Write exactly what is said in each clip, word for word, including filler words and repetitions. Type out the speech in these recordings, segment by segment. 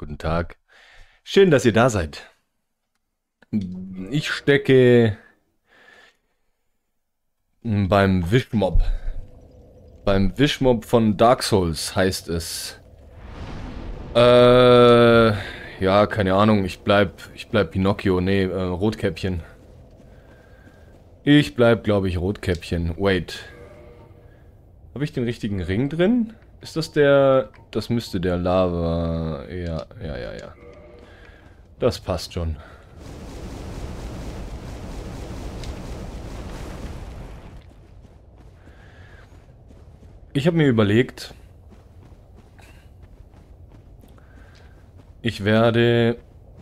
Guten Tag. Schön, dass ihr da seid. Ich stecke beim Wischmob. Beim Wischmob von Dark Souls heißt es. Äh, ja, keine Ahnung. Ich bleib, ich bleib Pinocchio. Nee, äh, Rotkäppchen. Ich bleib, glaube ich, Rotkäppchen. Wait. Habe ich den richtigen Ring drin? Ist das der... Das müsste der Lava... Ja, ja, ja, ja. Das passt schon. Ich habe mir überlegt, ich werde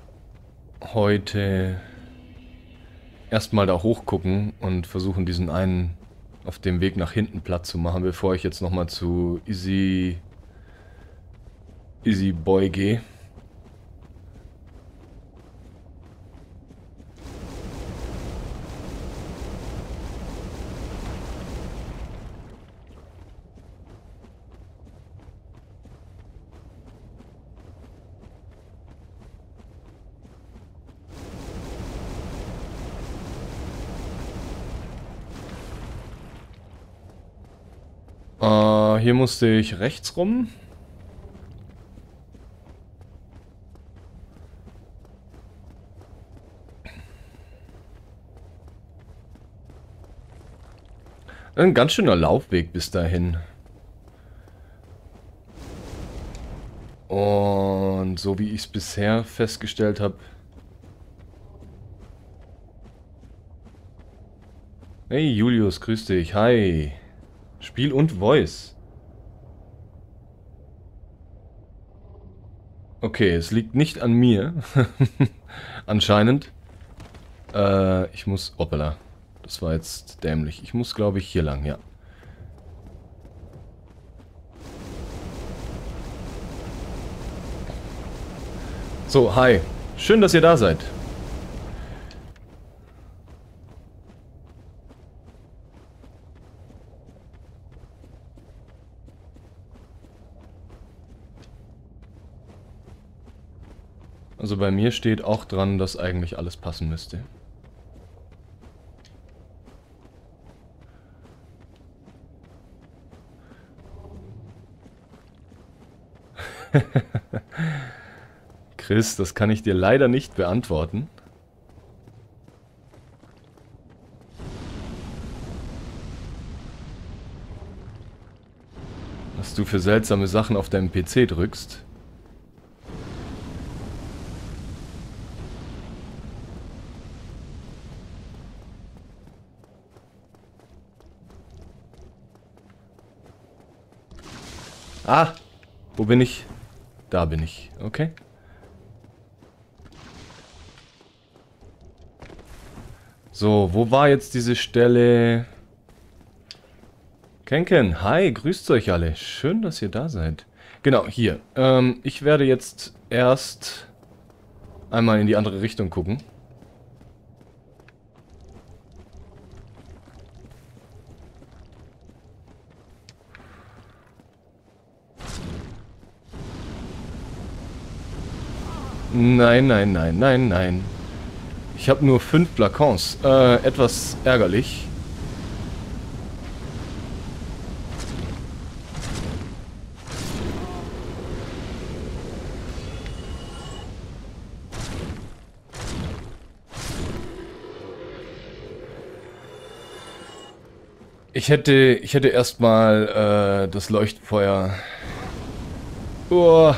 heute erstmal da hochgucken und versuchen, diesen einen auf dem Weg nach hinten platt zu machen, bevor ich jetzt nochmal zu Easy, Easy Boy gehe. Äh, hier musste ich rechts rum. Ein ganz schöner Laufweg bis dahin. Und so wie ich es bisher festgestellt habe. Hey Julius, grüß dich. Hi. Spiel und Voice. Okay, es liegt nicht an mir. Anscheinend. Äh, ich muss... Hoppala. Das war jetzt dämlich. Ich muss, glaube ich, hier lang, ja. So, hi. Schön, dass ihr da seid. Also bei mir steht auch dran, dass eigentlich alles passen müsste. Chris, das kann ich dir leider nicht beantworten. Was du für seltsame Sachen auf deinem P C drückst. Ah, wo bin ich? Da bin ich, okay. So, wo war jetzt diese Stelle? Kenken, hi, grüßt euch alle. Schön, dass ihr da seid. Genau, hier. Ähm, ich werde jetzt erst einmal in die andere Richtung gucken. Nein, nein, nein, nein, nein. Ich habe nur fünf Flakons. Äh, etwas ärgerlich. Ich hätte, ich hätte erstmal äh, das Leuchtfeuer. Oh.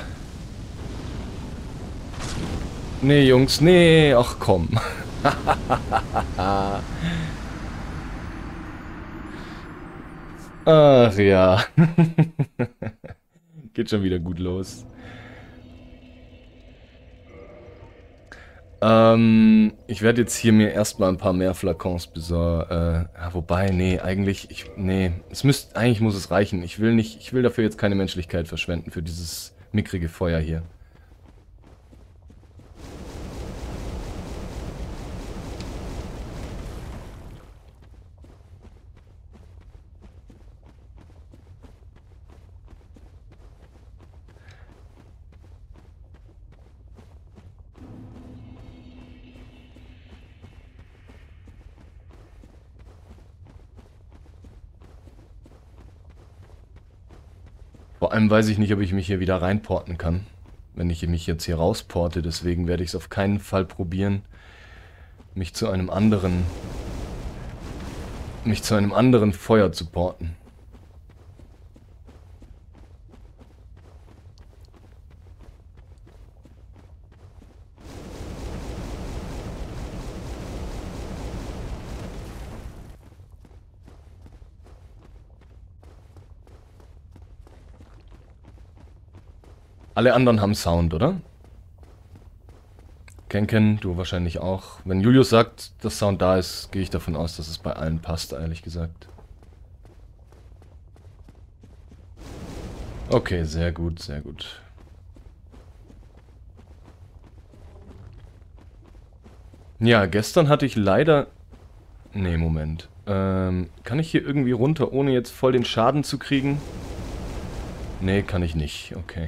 Nee, Jungs, nee, ach komm. Ach ja. Geht schon wieder gut los. Ähm, ich werde jetzt hier mir erstmal ein paar mehr Flakons besorgen. Äh, ja, wobei, nee, eigentlich, ich, nee, es müsste, eigentlich muss es reichen. Ich will nicht, ich will dafür jetzt keine Menschlichkeit verschwenden für dieses mickrige Feuer hier. Vor allem weiß ich nicht, ob ich mich hier wieder reinporten kann, wenn ich mich jetzt hier rausporte. Deswegen werde ich es auf keinen Fall probieren, mich zu einem anderen, mich zu einem anderen Feuer zu porten. Alle anderen haben Sound, oder? Kenken, du wahrscheinlich auch. Wenn Julius sagt, dass Sound da ist, gehe ich davon aus, dass es bei allen passt, ehrlich gesagt. Okay, sehr gut, sehr gut. Ja, gestern hatte ich leider... Nee, Moment. Ähm, kann ich hier irgendwie runter, ohne jetzt voll den Schaden zu kriegen? Nee, kann ich nicht. Okay.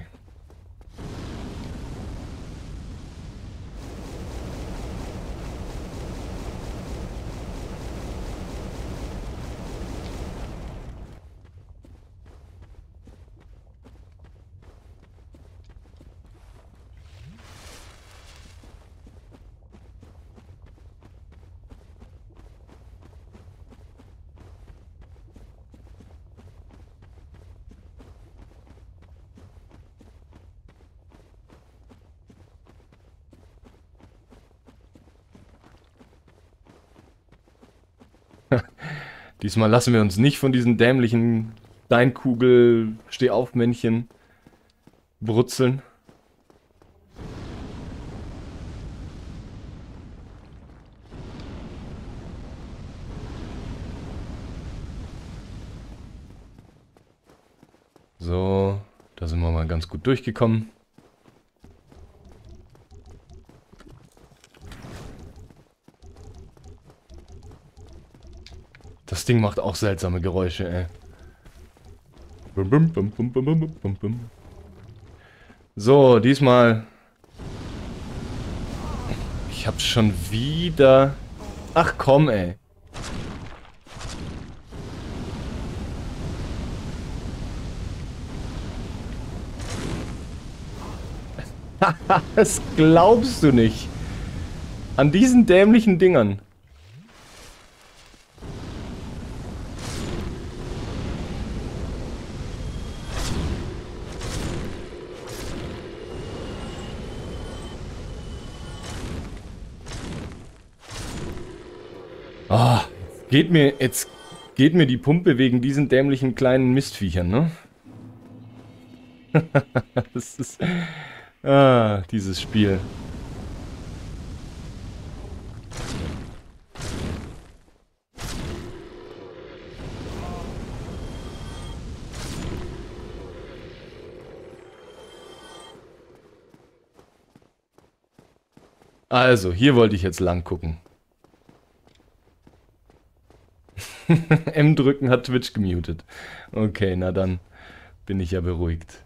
Diesmal lassen wir uns nicht von diesen dämlichen Steinkugel-Stehaufmännchen brutzeln. So, da sind wir mal ganz gut durchgekommen. Das Ding macht auch seltsame Geräusche, ey. So, diesmal... Ich hab's schon wieder... Ach komm, ey. Das glaubst du nicht. An diesen dämlichen Dingern. Ah, geht mir jetzt geht mir die Pumpe wegen diesen dämlichen kleinen Mistviechern, ne? Das ist ah, dieses Spiel. Also, hier wollte ich jetzt lang gucken. M drücken hat Twitch gemutet. Okay, na dann bin ich ja beruhigt.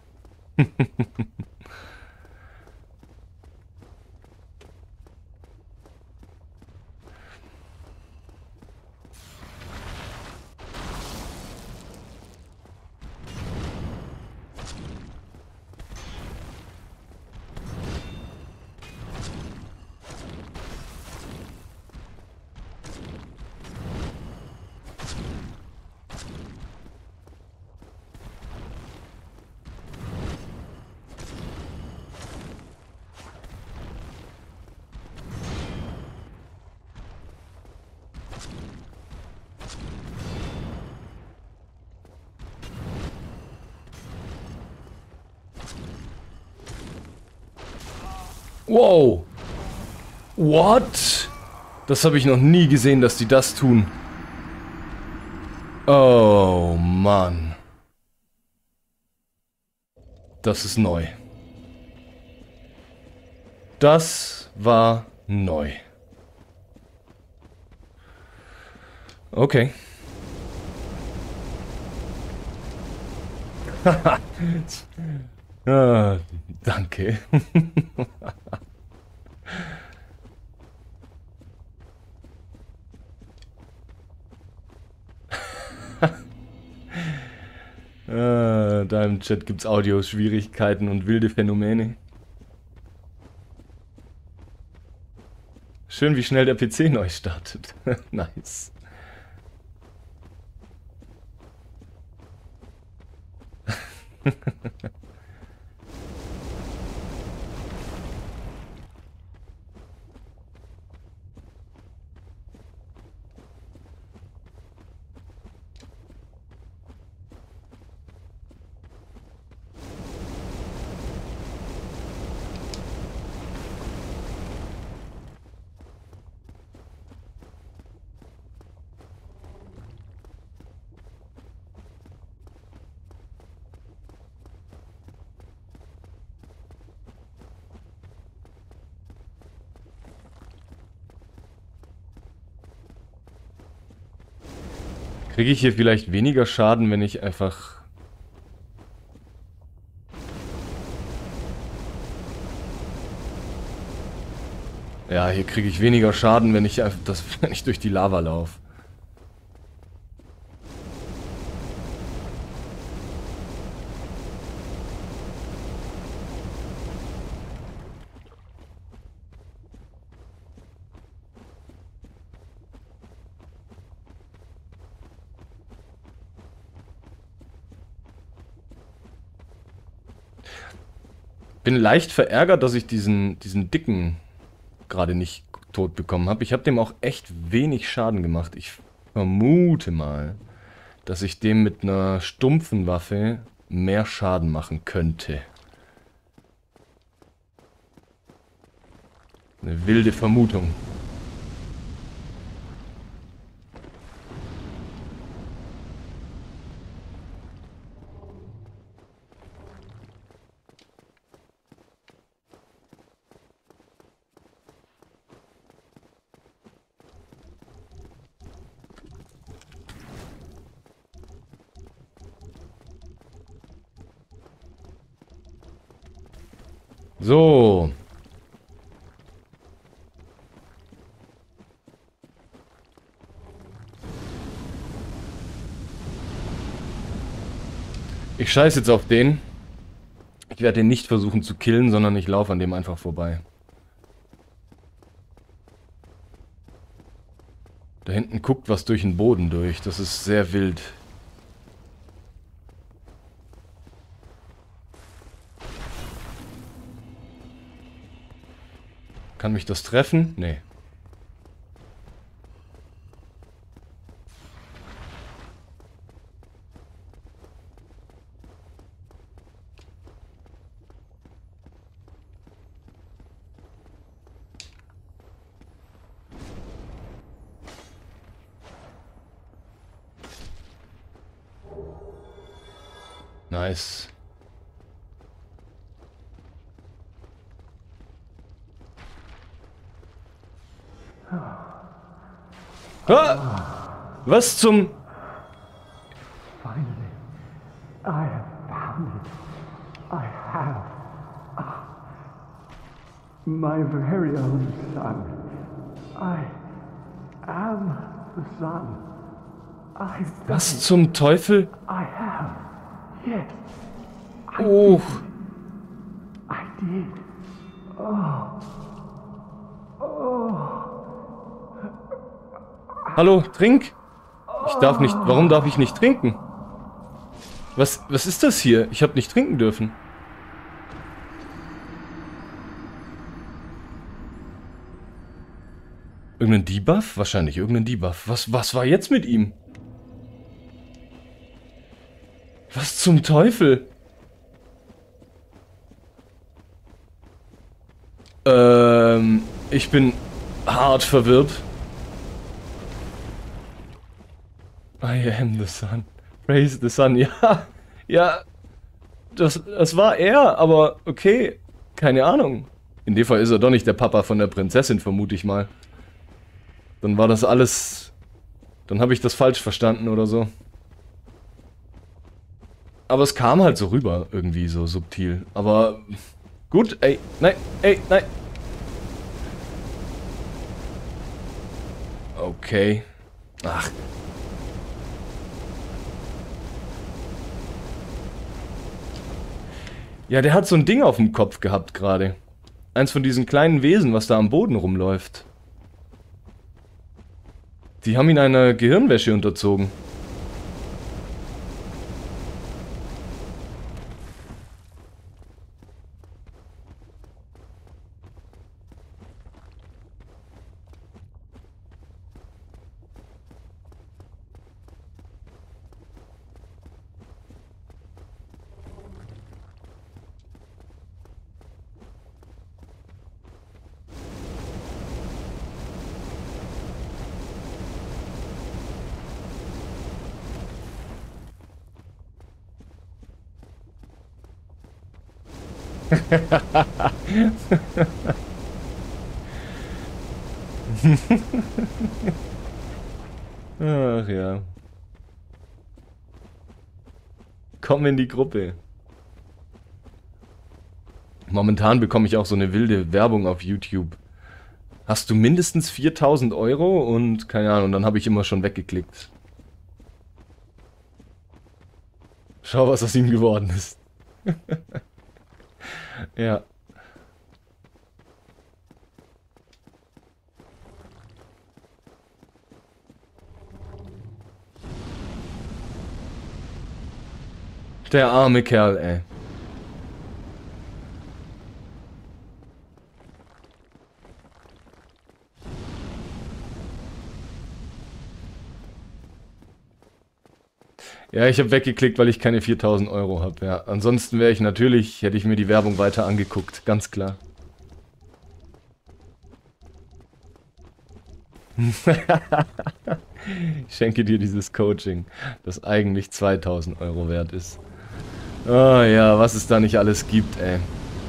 Wow. What? Das habe ich noch nie gesehen, dass die das tun. Oh, Mann. Das ist neu. Das war neu. Okay. Ah, danke. äh, Da im Chat gibt's Audioschwierigkeiten und wilde Phänomene. Schön, wie schnell der P C neu startet. Nice. Kriege ich hier vielleicht weniger Schaden, wenn ich einfach... Ja, hier kriege ich weniger Schaden, wenn ich einfach das, wenn ich durch die Lava laufe. Bin leicht verärgert, dass ich diesen, diesen dicken gerade nicht tot bekommen habe. Ich habe dem auch echt wenig Schaden gemacht. Ich vermute mal, dass ich dem mit einer stumpfen Waffe mehr Schaden machen könnte. Eine wilde Vermutung. So. Ich scheiße jetzt auf den. Ich werde den nicht versuchen zu killen, sondern ich laufe an dem einfach vorbei. Da hinten guckt was durch den Boden durch. Das ist sehr wild. Kann mich das treffen? Nee. Nice. Ah, was zum... Finally, I have found it. I have. Ah, my very own son. I am the son. I've done Was it. zum Teufel? I have. Yes. I Oh. did. I did. Oh. Oh. Hallo, trink. Ich darf nicht... Warum darf ich nicht trinken? Was, was ist das hier? Ich habe nicht trinken dürfen. Irgendein Debuff? Wahrscheinlich irgendein Debuff. Was, was war jetzt mit ihm? Was zum Teufel? Ähm, ich bin hart verwirrt. I am the sun. Praise the sun. Ja, ja, das, das war er, aber okay, keine Ahnung. In dem Fall ist er doch nicht der Papa von der Prinzessin, vermute ich mal. Dann war das alles... Dann habe ich das falsch verstanden oder so. Aber es kam halt so rüber, irgendwie so subtil. Aber gut, ey, nein, ey, nein. Okay. Ach. Ja, der hat so ein Ding auf dem Kopf gehabt gerade. Eins von diesen kleinen Wesen, was da am Boden rumläuft. Die haben ihn einer Gehirnwäsche unterzogen. Ach ja. Komm in die Gruppe. Momentan bekomme ich auch so eine wilde Werbung auf YouTube. Hast du mindestens viertausend Euro? Und keine Ahnung, dann habe ich immer schon weggeklickt. Schau, was aus ihm geworden ist. Ja. Der arme Kerl, ey. Ja, ich habe weggeklickt, weil ich keine viertausend Euro habe. Ja, ansonsten wäre ich natürlich, hätte ich mir die Werbung weiter angeguckt, ganz klar. Ich schenke dir dieses Coaching, das eigentlich zweitausend Euro wert ist. Oh ja, was es da nicht alles gibt, ey.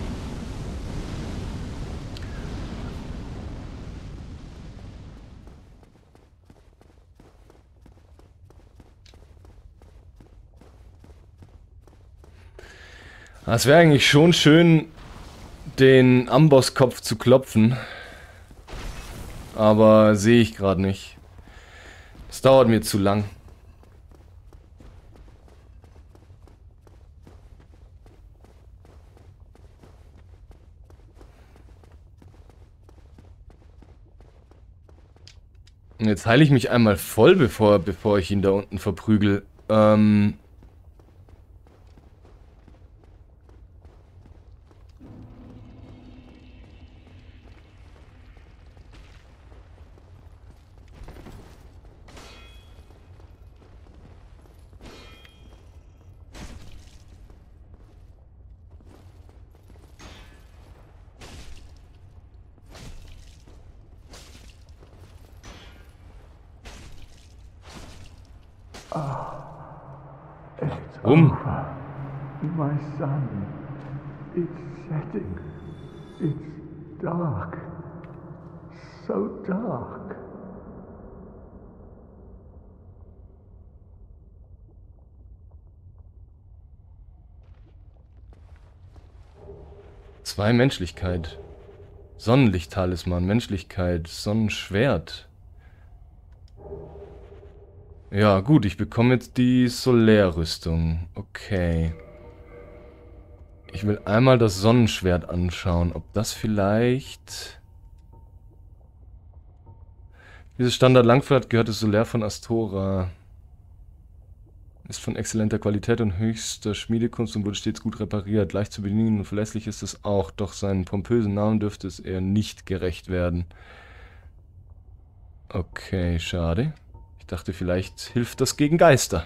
Es wäre eigentlich schon schön, den Amboss-Kopf zu klopfen. Aber sehe ich gerade nicht. Es dauert mir zu lang. Und jetzt heile ich mich einmal voll, bevor, bevor ich ihn da unten verprügel. Ähm... Um. My son, it's setting. It's dark. So dark. Zwei Menschlichkeit. Sonnenlicht-Talisman, Menschlichkeit, Sonnenschwert. Ja, gut, ich bekomme jetzt die Solärrüstung. Okay. Ich will einmal das Sonnenschwert anschauen, ob das vielleicht... Dieses Standard-Langschwert gehört das Solär von Astora. Ist von exzellenter Qualität und höchster Schmiedekunst und wurde stets gut repariert. Leicht zu bedienen und verlässlich ist es auch, doch seinen pompösen Namen dürfte es eher nicht gerecht werden. Okay, schade. Ich dachte, vielleicht hilft das gegen Geister.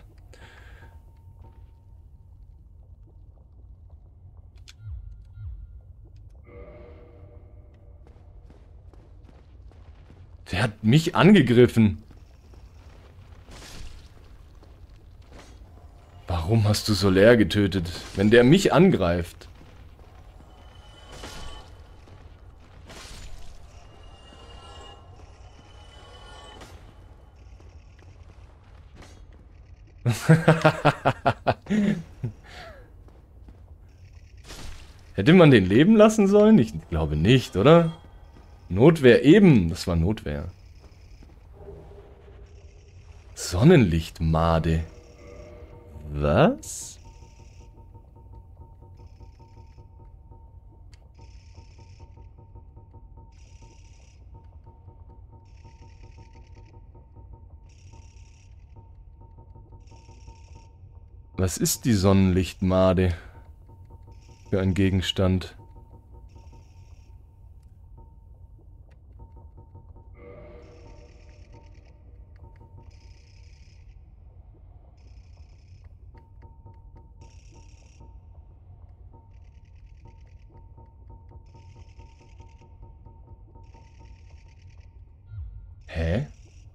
Der hat mich angegriffen. Warum hast du Solaire getötet, wenn der mich angreift? Hätte man den leben lassen sollen? Ich glaube nicht, oder? Notwehr eben. Das war Notwehr. Sonnenlichtmade. Was? Was ist die Sonnenlichtmade für ein Gegenstand? Hä?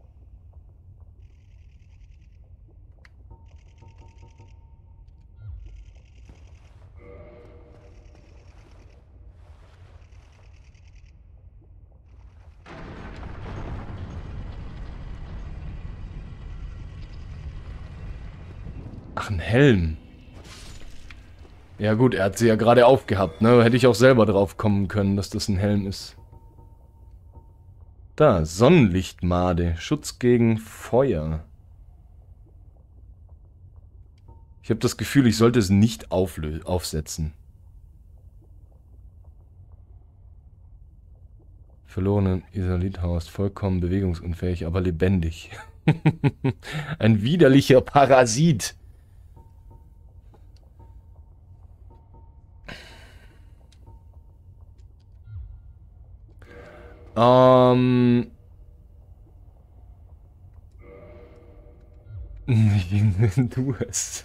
Ach, ein Helm. Ja gut, er hat sie ja gerade aufgehabt, ne? Hätte ich auch selber drauf kommen können, dass das ein Helm ist. Da, Sonnenlichtmade. Schutz gegen Feuer. Ich habe das Gefühl, ich sollte es nicht auflö- aufsetzen. Verlorene Isolithaus, vollkommen bewegungsunfähig, aber lebendig. Ein widerlicher Parasit. Ähm... Du es.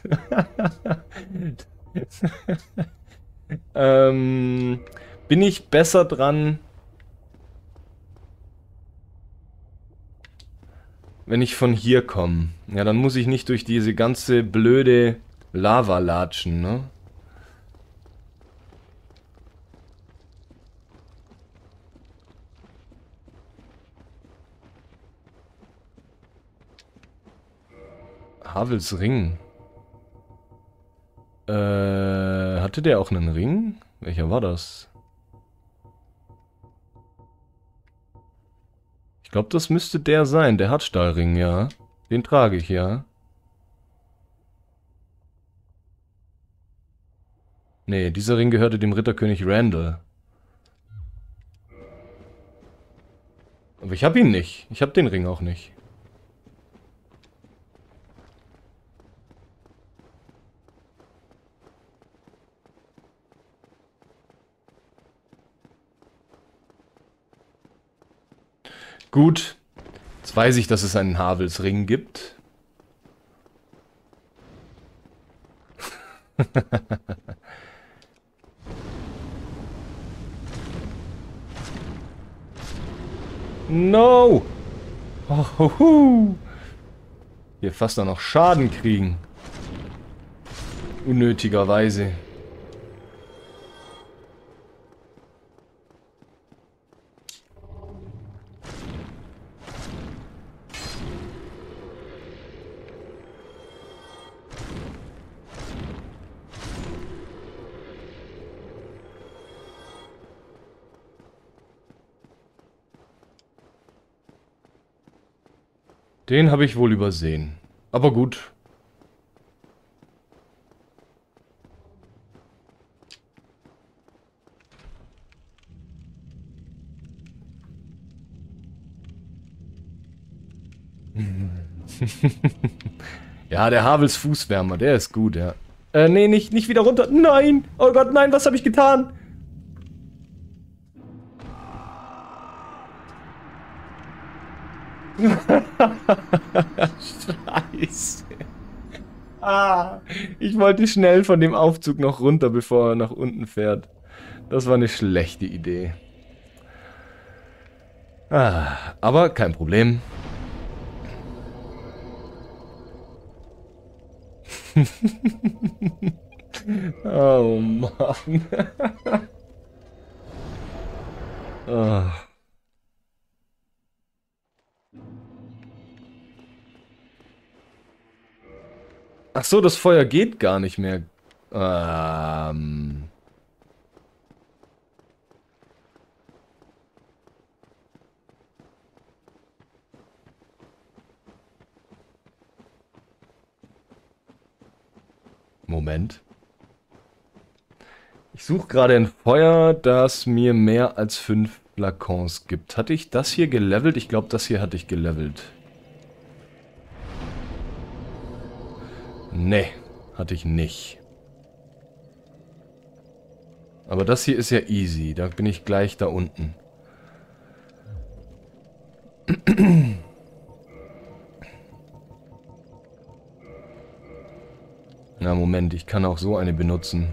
ähm... Bin ich besser dran, wenn ich von hier komme? Ja, dann muss ich nicht durch diese ganze blöde Lava latschen, ne? Havels Ring. Äh, hatte der auch einen Ring? Welcher war das? Ich glaube, das müsste der sein, der Hartstahlring, ja. Den trage ich, ja. Nee, dieser Ring gehörte dem Ritterkönig Randall. Aber ich habe ihn nicht. Ich habe den Ring auch nicht. Gut. Jetzt weiß ich, dass es einen Havels Ring gibt. No! Oh, ho, ho. Hier fast auch noch Schaden kriegen. Unnötigerweise. Den habe ich wohl übersehen. Aber gut. Ja, der Havels Fußwärmer, der ist gut, ja. Äh, nee, nicht, nicht wieder runter. Nein! Oh Gott, nein, was habe ich getan? Scheiße. Ah, ich wollte schnell von dem Aufzug noch runter, bevor er nach unten fährt. Das war eine schlechte Idee. Ah, aber kein Problem. Oh Mann. Oh. Ach so, das Feuer geht gar nicht mehr. Ähm. Moment. Ich suche gerade ein Feuer, das mir mehr als fünf Flakons gibt. Hatte ich das hier gelevelt? Ich glaube, das hier hatte ich gelevelt. Nee. Hatte ich nicht. Aber das hier ist ja easy. Da bin ich gleich da unten. Na, Moment. Ich kann auch so eine benutzen.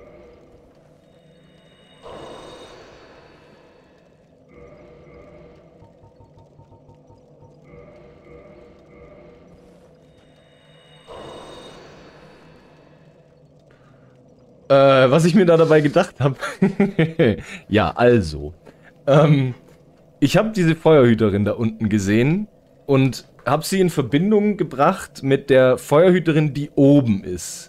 Äh, was ich mir da dabei gedacht habe. Ja, also. Ähm, ich habe diese Feuerhüterin da unten gesehen und habe sie in Verbindung gebracht mit der Feuerhüterin, die oben ist.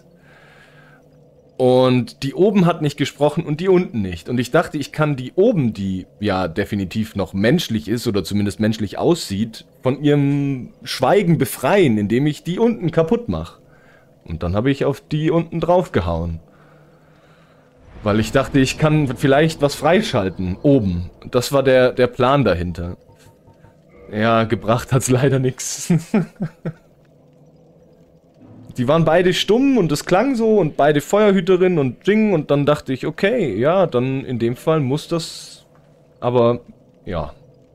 Und die oben hat nicht gesprochen und die unten nicht. Und ich dachte, ich kann die oben, die ja definitiv noch menschlich ist oder zumindest menschlich aussieht, von ihrem Schweigen befreien, indem ich die unten kaputt mache. Und dann habe ich auf die unten drauf gehauen. Weil ich dachte, ich kann vielleicht was freischalten, oben. Das war der, der Plan dahinter. Ja, gebracht hat's leider nichts. Die waren beide stumm und es klang so und beide Feuerhüterin und Ding und dann dachte ich, okay, ja, dann in dem Fall muss das... Aber, ja...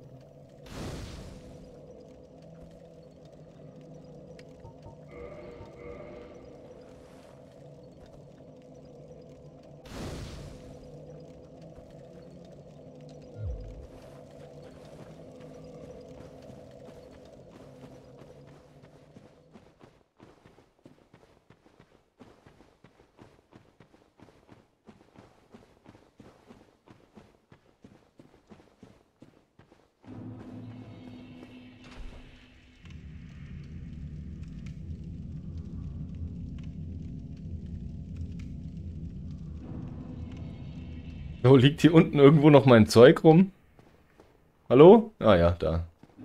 So, liegt hier unten irgendwo noch mein Zeug rum? Hallo? Ah ja, da.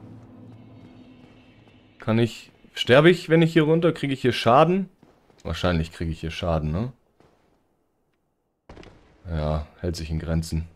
Kann ich... Sterbe ich, wenn ich hier runter? Kriege ich hier Schaden? Wahrscheinlich kriege ich hier Schaden, ne? Ja, hält sich in Grenzen.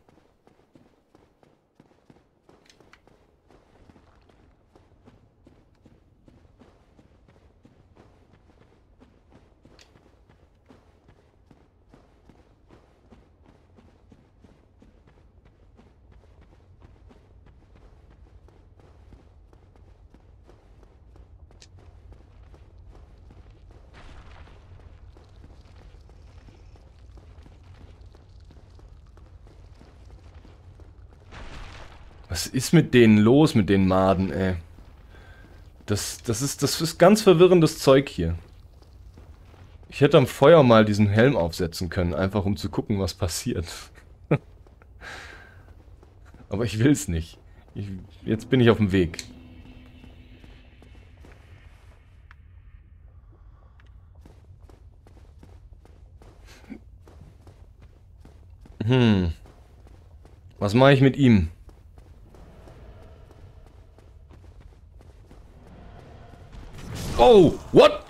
Was ist mit denen los, mit den Maden, ey? Das, das ist, das ist ganz verwirrendes Zeug hier. Ich hätte am Feuer mal diesen Helm aufsetzen können, einfach um zu gucken, was passiert. Aber ich will's nicht. Ich, jetzt bin ich auf dem Weg. Hm. Was mache ich mit ihm? Oh, what?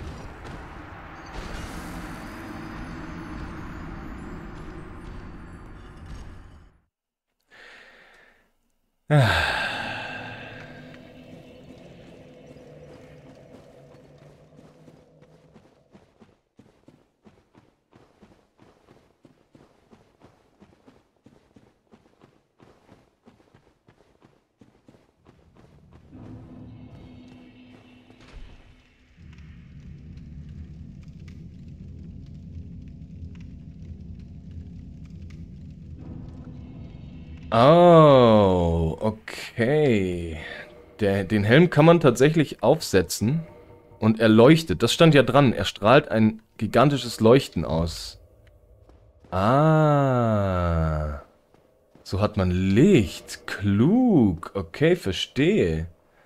Oh, okay. Der, den Helm kann man tatsächlich aufsetzen und er leuchtet. Das stand ja dran. Er strahlt ein gigantisches Leuchten aus. Ah. So hat man Licht. Klug. Okay, verstehe.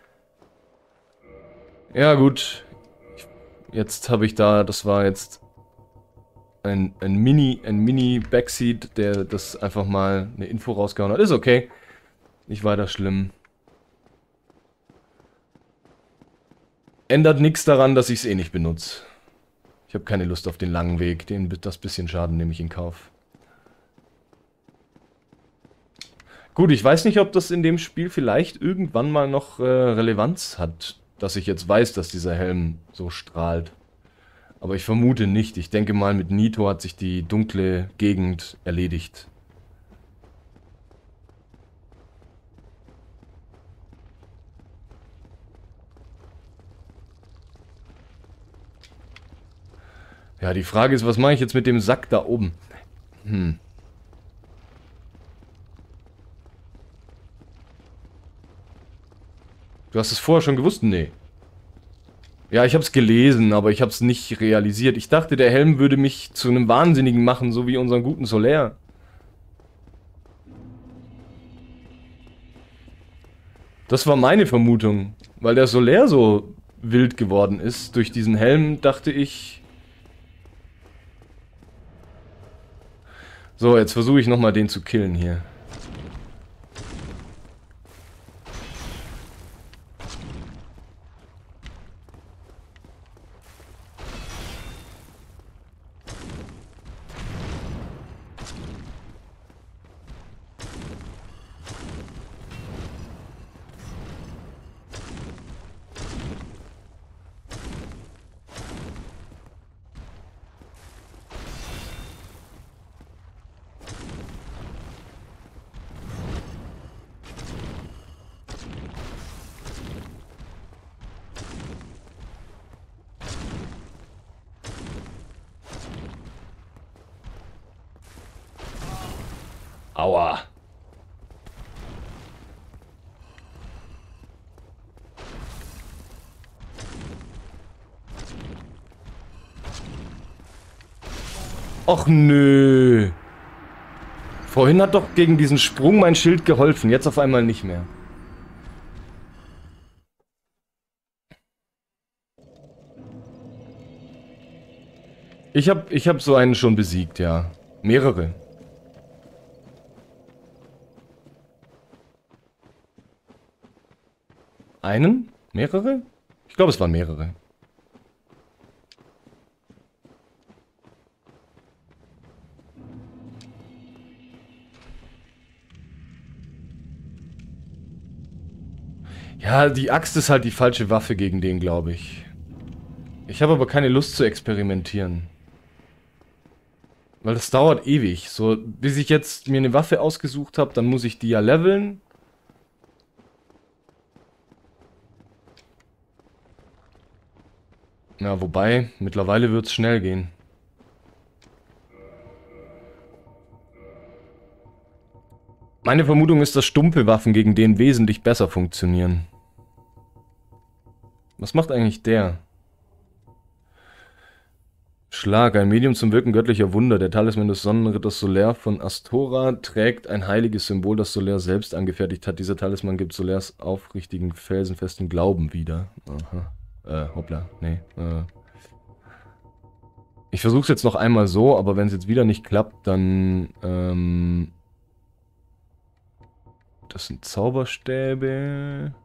Ja, gut. Jetzt habe ich da, das war jetzt ein, ein Mini, ein Mini-Backseat, der das einfach mal eine Info rausgehauen hat. Ist okay. Nicht weiter schlimm. Ändert nichts daran, dass ich es eh nicht benutze. Ich habe keine Lust auf den langen Weg. Den, das bisschen Schaden nehme ich in Kauf. Gut, ich weiß nicht, ob das in dem Spiel vielleicht irgendwann mal noch äh, Relevanz hat, dass ich jetzt weiß, dass dieser Helm so strahlt. Aber ich vermute nicht. Ich denke mal, mit Nito hat sich die dunkle Gegend erledigt. Ja, die Frage ist, was mache ich jetzt mit dem Sack da oben? Hm. Du hast es vorher schon gewusst? Nee. Ja, ich habe es gelesen, aber ich habe es nicht realisiert. Ich dachte, der Helm würde mich zu einem Wahnsinnigen machen, so wie unseren guten Solaire. Das war meine Vermutung. Weil der Solaire so wild geworden ist durch diesen Helm, dachte ich... So, jetzt versuche ich nochmal den zu killen hier. Aua. Och nö. Vorhin hat doch gegen diesen Sprung mein Schild geholfen, jetzt auf einmal nicht mehr. Ich hab, ich hab so einen schon besiegt, ja. Mehrere. Einen? Mehrere? Ich glaube, es waren mehrere. Ja, die Axt ist halt die falsche Waffe gegen den, glaube ich. Ich habe aber keine Lust zu experimentieren. Weil das dauert ewig. So, bis ich jetzt mir eine Waffe ausgesucht habe, dann muss ich die ja leveln. Ja, wobei, mittlerweile wird es schnell gehen. Meine Vermutung ist, dass stumpfe Waffen gegen den wesentlich besser funktionieren. Was macht eigentlich der? Schlag, ein Medium zum Wirken göttlicher Wunder. Der Talisman des Sonnenritters Solaire von Astora trägt ein heiliges Symbol, das Solaire selbst angefertigt hat. Dieser Talisman gibt Solaires aufrichtigen, felsenfesten Glauben wieder. Aha. Äh, hoppla. Nee. Äh. Ich versuch's jetzt noch einmal so, aber wenn es jetzt wieder nicht klappt, dann... Ähm, das sind Zauberstäbe...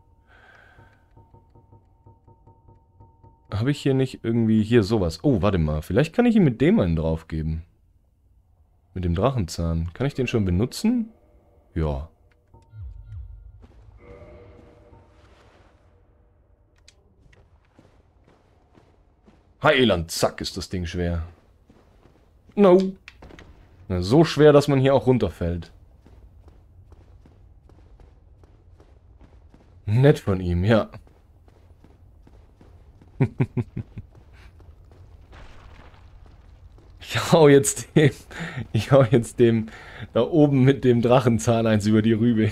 Habe ich hier nicht irgendwie... Hier, sowas. Oh, warte mal. Vielleicht kann ich ihm mit dem einen draufgeben. Mit dem Drachenzahn. Kann ich den schon benutzen? Ja. Heiland, zack, ist das Ding schwer. No. Na, so schwer, dass man hier auch runterfällt. Nett von ihm, ja. Ich hau jetzt dem, ich hau jetzt dem da oben mit dem Drachenzahn eins über die Rübe.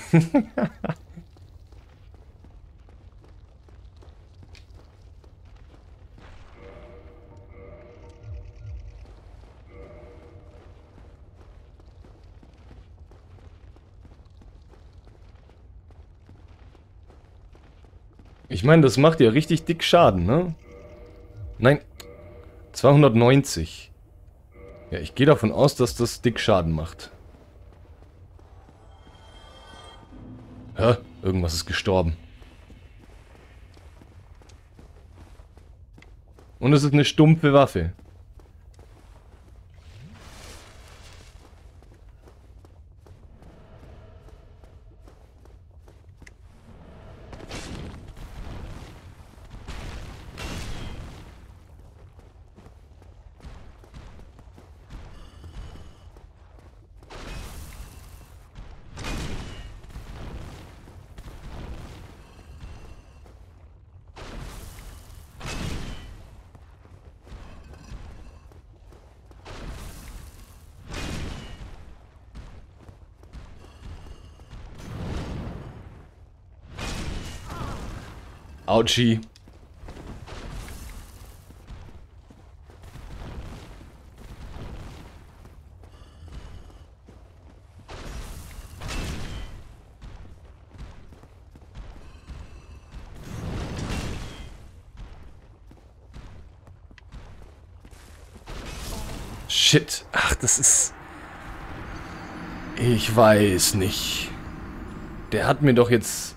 Ich meine, das macht ja richtig dick Schaden, ne? Nein, zweihundertneunzig. Ja, ich gehe davon aus, dass das dick Schaden macht. Hä? Irgendwas ist gestorben. Und es ist eine stumpfe Waffe. Autschi. Shit. Ach, das ist... Ich weiß nicht. Der hat mir doch jetzt...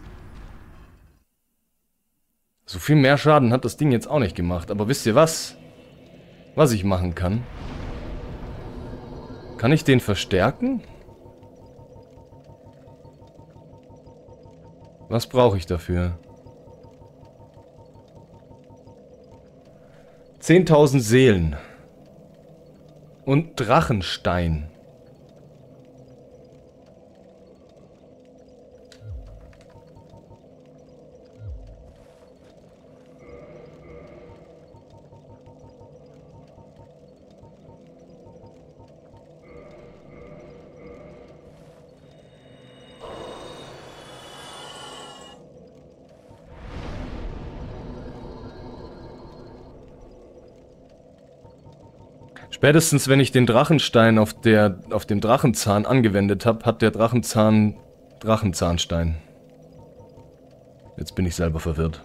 So viel mehr Schaden hat das Ding jetzt auch nicht gemacht. Aber wisst ihr was? Was ich machen kann? Kann ich den verstärken? Was brauche ich dafür? zehntausend Seelen. Und Drachenstein. Spätestens, wenn ich den Drachenstein auf, der, auf dem Drachenzahn angewendet habe, hat der Drachenzahn Drachenzahnstein. Jetzt bin ich selber verwirrt.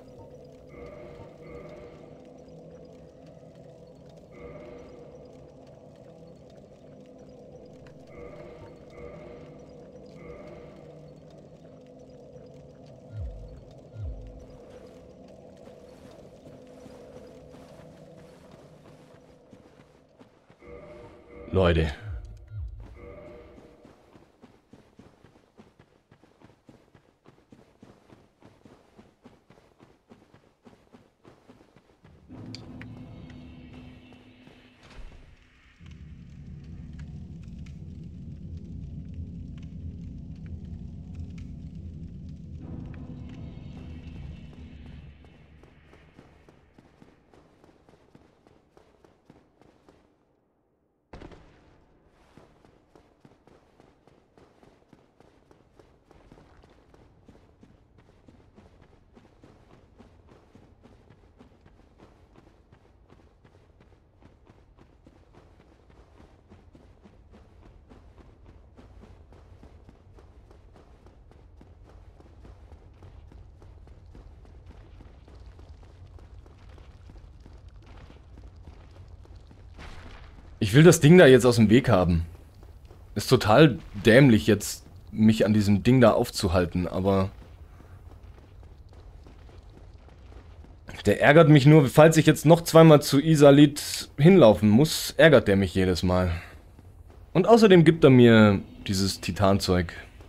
Leute. Ich will das Ding da jetzt aus dem Weg haben. Ist total dämlich jetzt, mich an diesem Ding da aufzuhalten, aber... Der ärgert mich nur, falls ich jetzt noch zweimal zu Isalith hinlaufen muss, ärgert der mich jedes Mal. Und außerdem gibt er mir dieses Titanzeug.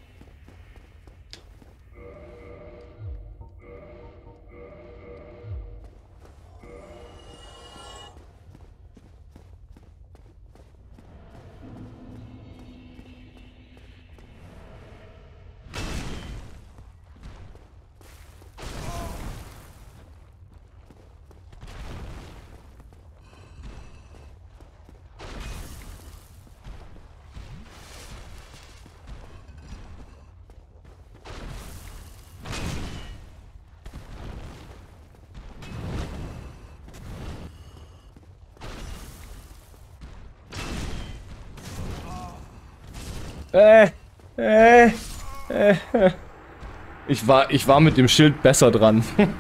Äh, äh, äh. Ich war, ich war mit dem Schild besser dran.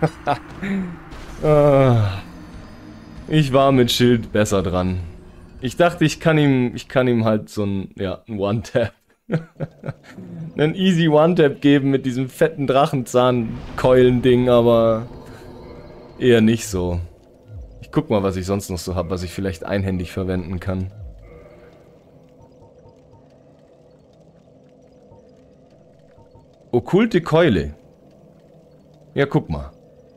Ich war mit Schild besser dran. Ich dachte, ich kann ihm, ich kann ihm halt so ein, ja, ein One-Tap. Einen easy One-Tap geben mit diesem fetten Drachenzahn-Keulen-Ding, aber eher nicht so. Ich guck mal, was ich sonst noch so habe, was ich vielleicht einhändig verwenden kann. Okkulte Keule. Ja, guck mal.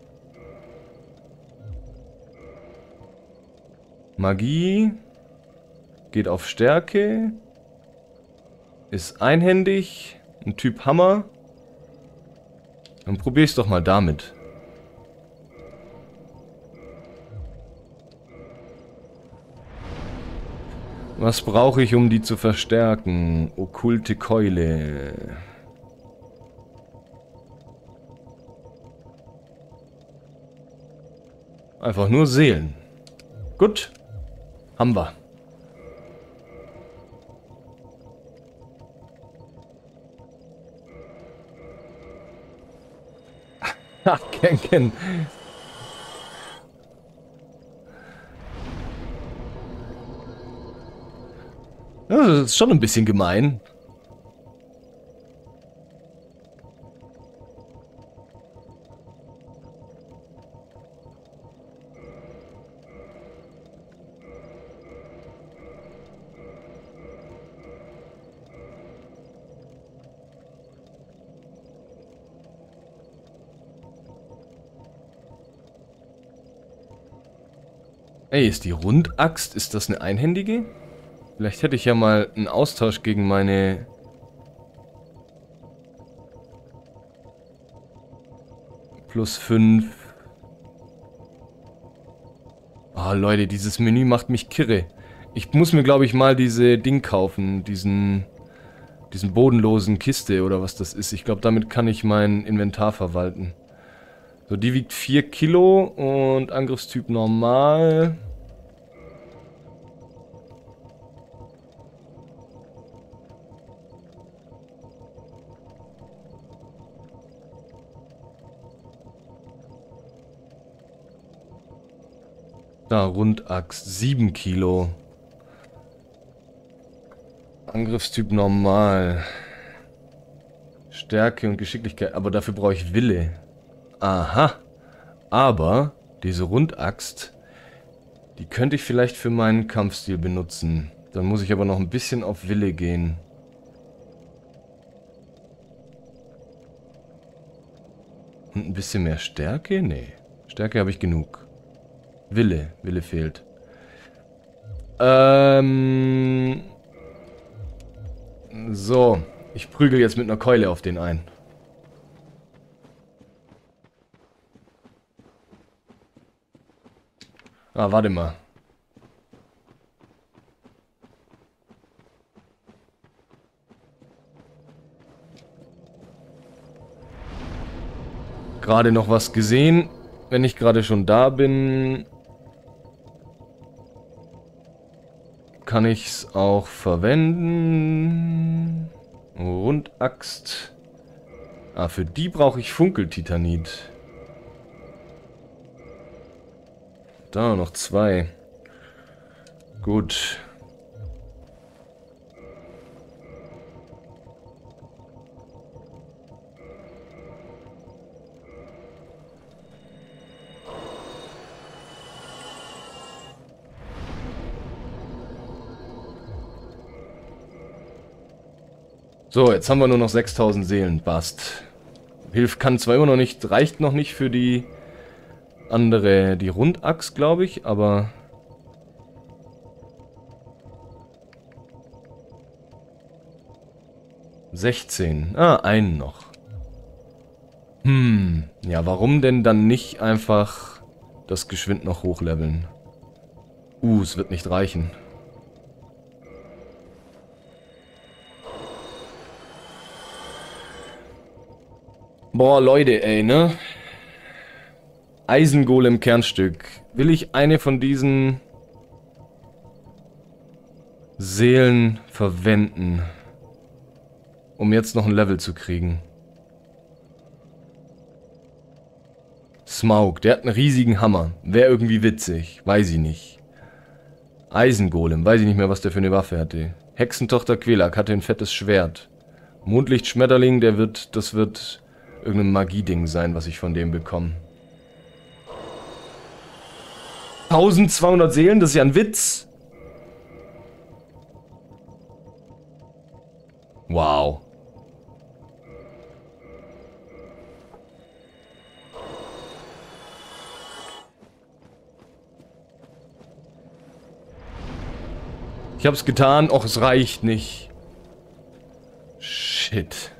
Magie. Geht auf Stärke. Ist einhändig. Ein Typ Hammer. Dann probier ich's doch mal damit. Was brauche ich, um die zu verstärken? Okkulte Keule. Einfach nur Seelen. Gut. Haben wir. Ach, Kenken. Das ist schon ein bisschen gemein. Ey, ist die Rundaxt, ist das eine einhändige? Vielleicht hätte ich ja mal einen Austausch gegen meine... Plus fünf. Ah, Leute, dieses Menü macht mich kirre. Ich muss mir, glaube ich, mal diese Ding kaufen. Diesen... Diesen bodenlosen Kiste oder was das ist. Ich glaube, damit kann ich mein Inventar verwalten. So, die wiegt vier Kilo und Angriffstyp normal. Da, Rundaxt, sieben Kilo. Angriffstyp normal. Stärke und Geschicklichkeit, aber dafür brauche ich Wille. Aha. Aber diese Rundaxt, die könnte ich vielleicht für meinen Kampfstil benutzen. Dann muss ich aber noch ein bisschen auf Wille gehen. Und ein bisschen mehr Stärke? Nee. Stärke habe ich genug. Wille. Wille fehlt. Ähm... So. Ich prügel jetzt mit einer Keule auf den ein. Ah, warte mal. Gerade noch was gesehen. Wenn ich gerade schon da bin, kann ich es auch verwenden. Rundaxt. Ah, für die brauche ich Funkeltitanit. Da noch zwei. Gut. So, jetzt haben wir nur noch sechstausend Seelen. Bast. Hilft kann zwar immer noch nicht, reicht noch nicht für die andere, die Rundaxt, glaube ich, aber... sechzehn. Ah, einen noch. Hm, ja, warum denn dann nicht einfach das geschwind noch hochleveln? Uh, es wird nicht reichen. Boah, Leute, ey, ne? Eisengolem Kernstück. Will ich eine von diesen Seelen verwenden, um jetzt noch ein Level zu kriegen? Smaug, der hat einen riesigen Hammer. Wäre irgendwie witzig. Weiß ich nicht. Eisengolem, weiß ich nicht mehr, was der für eine Waffe hatte. Hexentochter Quelak hatte ein fettes Schwert. Mondlichtschmetterling, der wird, das wird irgendein Magieding sein, was ich von dem bekomme. eintausendzweihundert Seelen, das ist ja ein Witz. Wow. Ich hab's getan, och, es reicht nicht. Shit.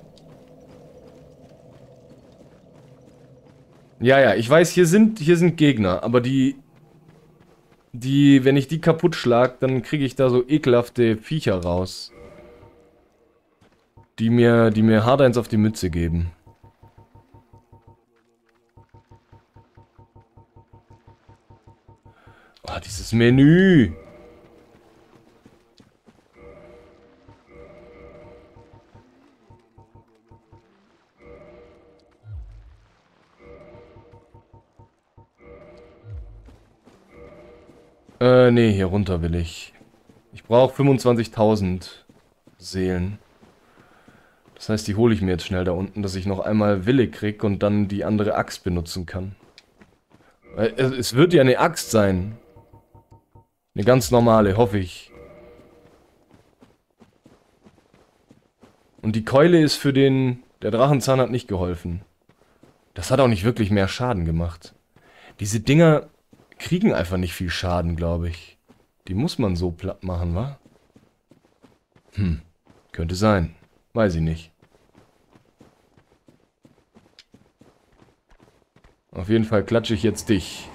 Ja, ja, ich weiß, hier sind, hier sind Gegner, aber die, die, wenn ich die kaputt schlag, dann kriege ich da so ekelhafte Viecher raus. Die mir, die mir hart eins auf die Mütze geben. Oh, dieses Menü. Äh, nee, hier runter will ich. Ich brauche fünfundzwanzigtausend Seelen. Das heißt, die hole ich mir jetzt schnell da unten, dass ich noch einmal Wille krieg und dann die andere Axt benutzen kann. Weil es, es wird ja eine Axt sein. Eine ganz normale, hoffe ich. Und die Keule ist für den... Der Drachenzahn hat nicht geholfen. Das hat auch nicht wirklich mehr Schaden gemacht. Diese Dinger kriegen einfach nicht viel Schaden, glaube ich. Die muss man so platt machen, wa? Hm, könnte sein. Weiß ich nicht. Auf jeden Fall klatsche ich jetzt dich.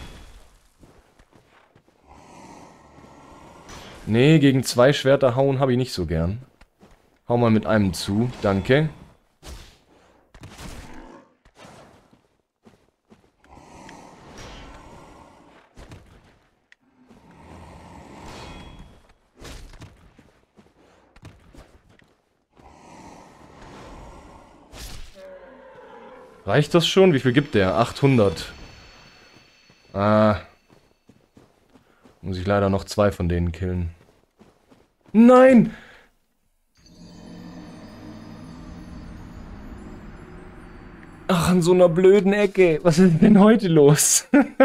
Nee, gegen zwei Schwerter hauen habe ich nicht so gern. Hau mal mit einem zu, danke. Reicht das schon? Wie viel gibt der? achthundert. Ah. Muss ich leider noch zwei von denen killen. Nein! Ach, an so einer blöden Ecke. Was ist denn heute los?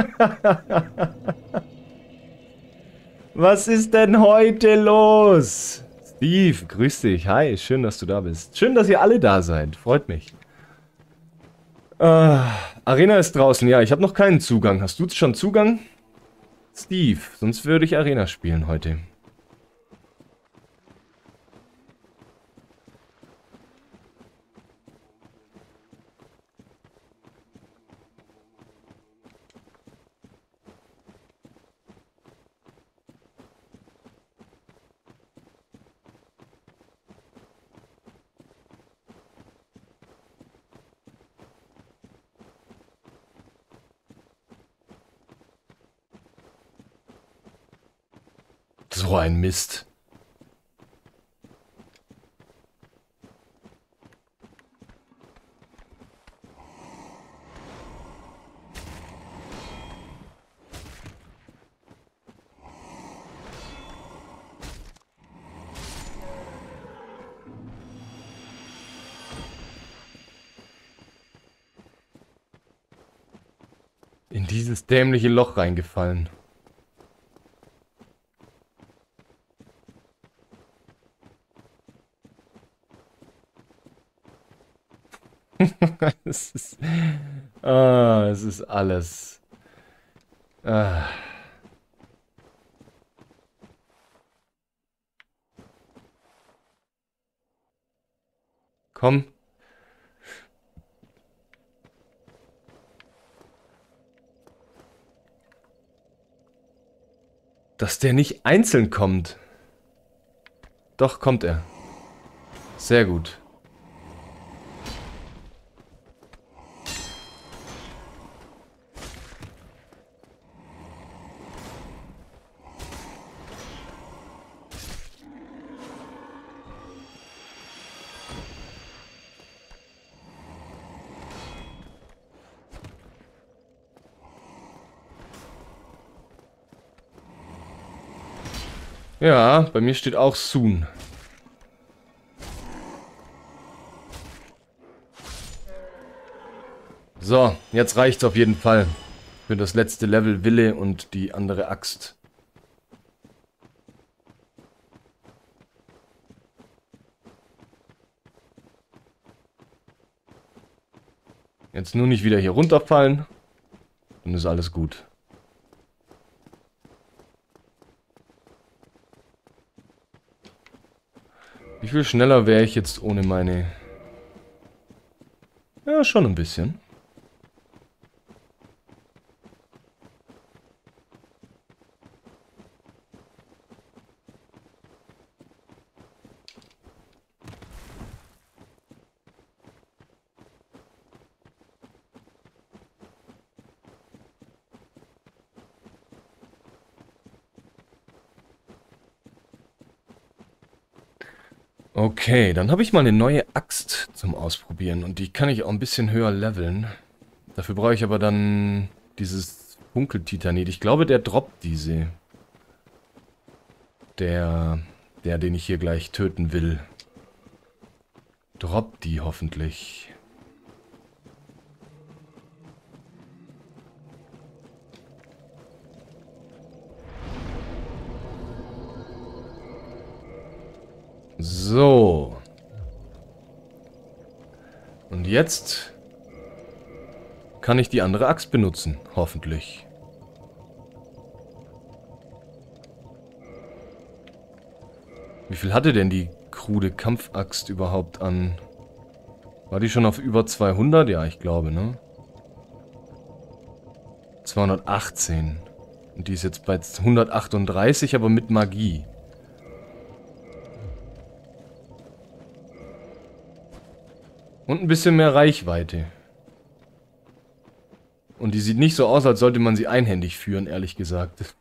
Was ist denn heute los? Steve, grüß dich. Hi, schön, dass du da bist. Schön, dass ihr alle da seid. Freut mich. Uh, Arena ist draußen. Ja, ich habe noch keinen Zugang. Hast du schon Zugang? Steve, sonst würde ich Arena spielen heute. So ein Mist. In dieses dämliche Loch reingefallen. Es ist... Ah, es ist alles... Ah. Komm. Dass der nicht einzeln kommt. Doch, kommt er. Sehr gut. Ja, bei mir steht auch soon. So, jetzt reicht's auf jeden Fall. Für das letzte Level Wille und die andere Axt. Jetzt nur nicht wieder hier runterfallen. Dann ist alles gut. Wie viel schneller wäre ich jetzt ohne meine... Ja, schon ein bisschen. Okay, dann habe ich mal eine neue Axt zum Ausprobieren. Und die kann ich auch ein bisschen höher leveln. Dafür brauche ich aber dann dieses Funkeltitanit. Ich glaube, der droppt diese. Der, der, den ich hier gleich töten will. Droppt die hoffentlich. So. Und jetzt kann ich die andere Axt benutzen, hoffentlich. Wie viel hatte denn die krude Kampfaxt überhaupt an? War die schon auf über zweihundert? Ja, ich glaube, ne? zweihundertachtzehn. Und die ist jetzt bei hundertachtunddreißig, aber mit Magie. Und ein bisschen mehr Reichweite. Und die sieht nicht so aus, als sollte man sie einhändig führen, ehrlich gesagt.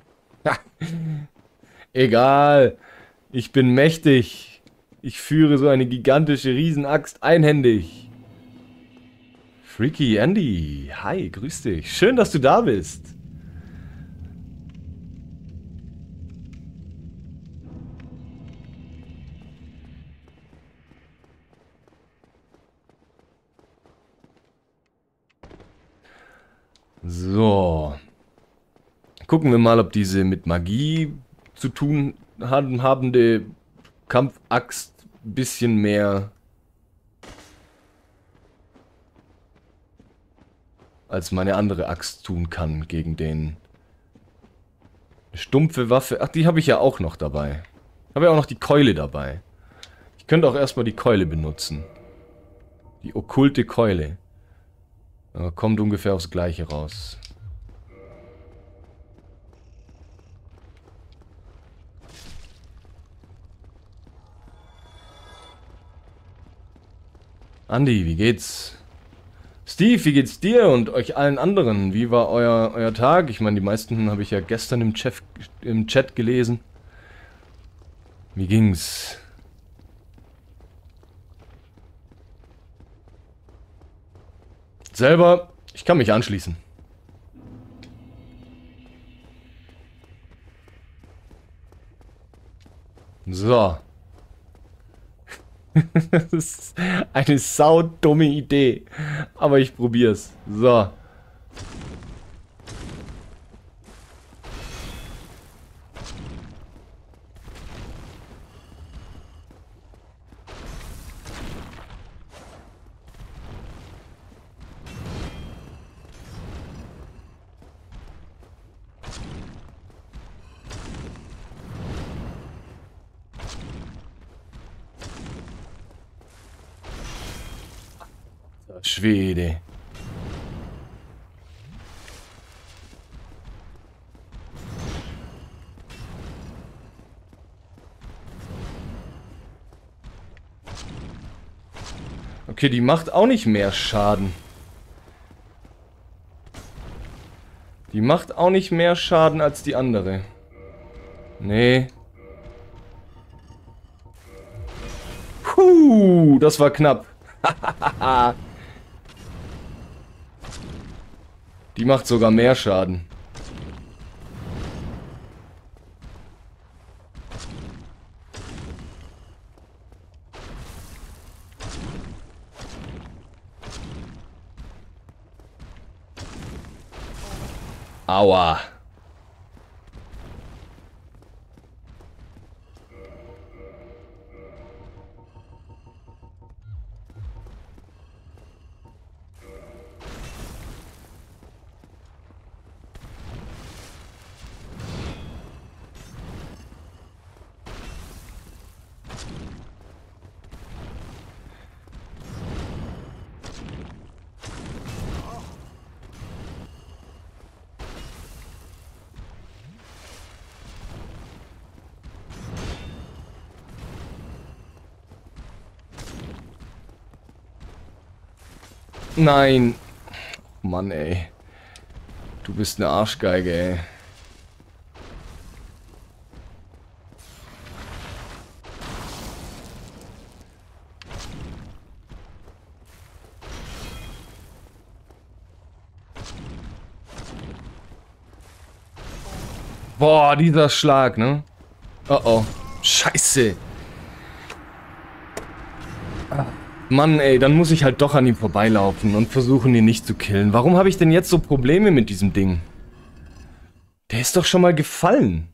Egal. Ich bin mächtig. Ich führe so eine gigantische Riesenaxt einhändig. Freaky Andy. Hi, grüß dich. Schön, dass du da bist. So. Gucken wir mal, ob diese mit Magie zu tun haben, habende Kampfaxt ein bisschen mehr als meine andere Axt tun kann gegen den. Eine stumpfe Waffe. Ach, die habe ich ja auch noch dabei. Habe ja auch noch die Keule dabei. Ich könnte auch erstmal die Keule benutzen. Die okkulte Keule. Aber kommt ungefähr aufs Gleiche raus. Andi, wie geht's? Steve, wie geht's dir und euch allen anderen? Wie war euer, euer Tag? Ich meine, die meisten habe ich ja gestern im Chat, im Chat gelesen. Wie ging's? Selber, ich kann mich anschließen. So. Das ist eine saudumme Idee. Aber ich probier's. So. Schwede. Okay, die macht auch nicht mehr Schaden. Die macht auch nicht mehr Schaden als die andere. Nee. Puh, das war knapp. Die macht sogar mehr Schaden. Aua. Nein. Mann, ey. Du bist eine Arschgeige, ey. Boah, dieser Schlag, ne? Oh oh. Scheiße. Mann, ey, dann muss ich halt doch an ihm vorbeilaufen und versuchen, ihn nicht zu killen. Warum habe ich denn jetzt so Probleme mit diesem Ding? Der ist doch schon mal gefallen.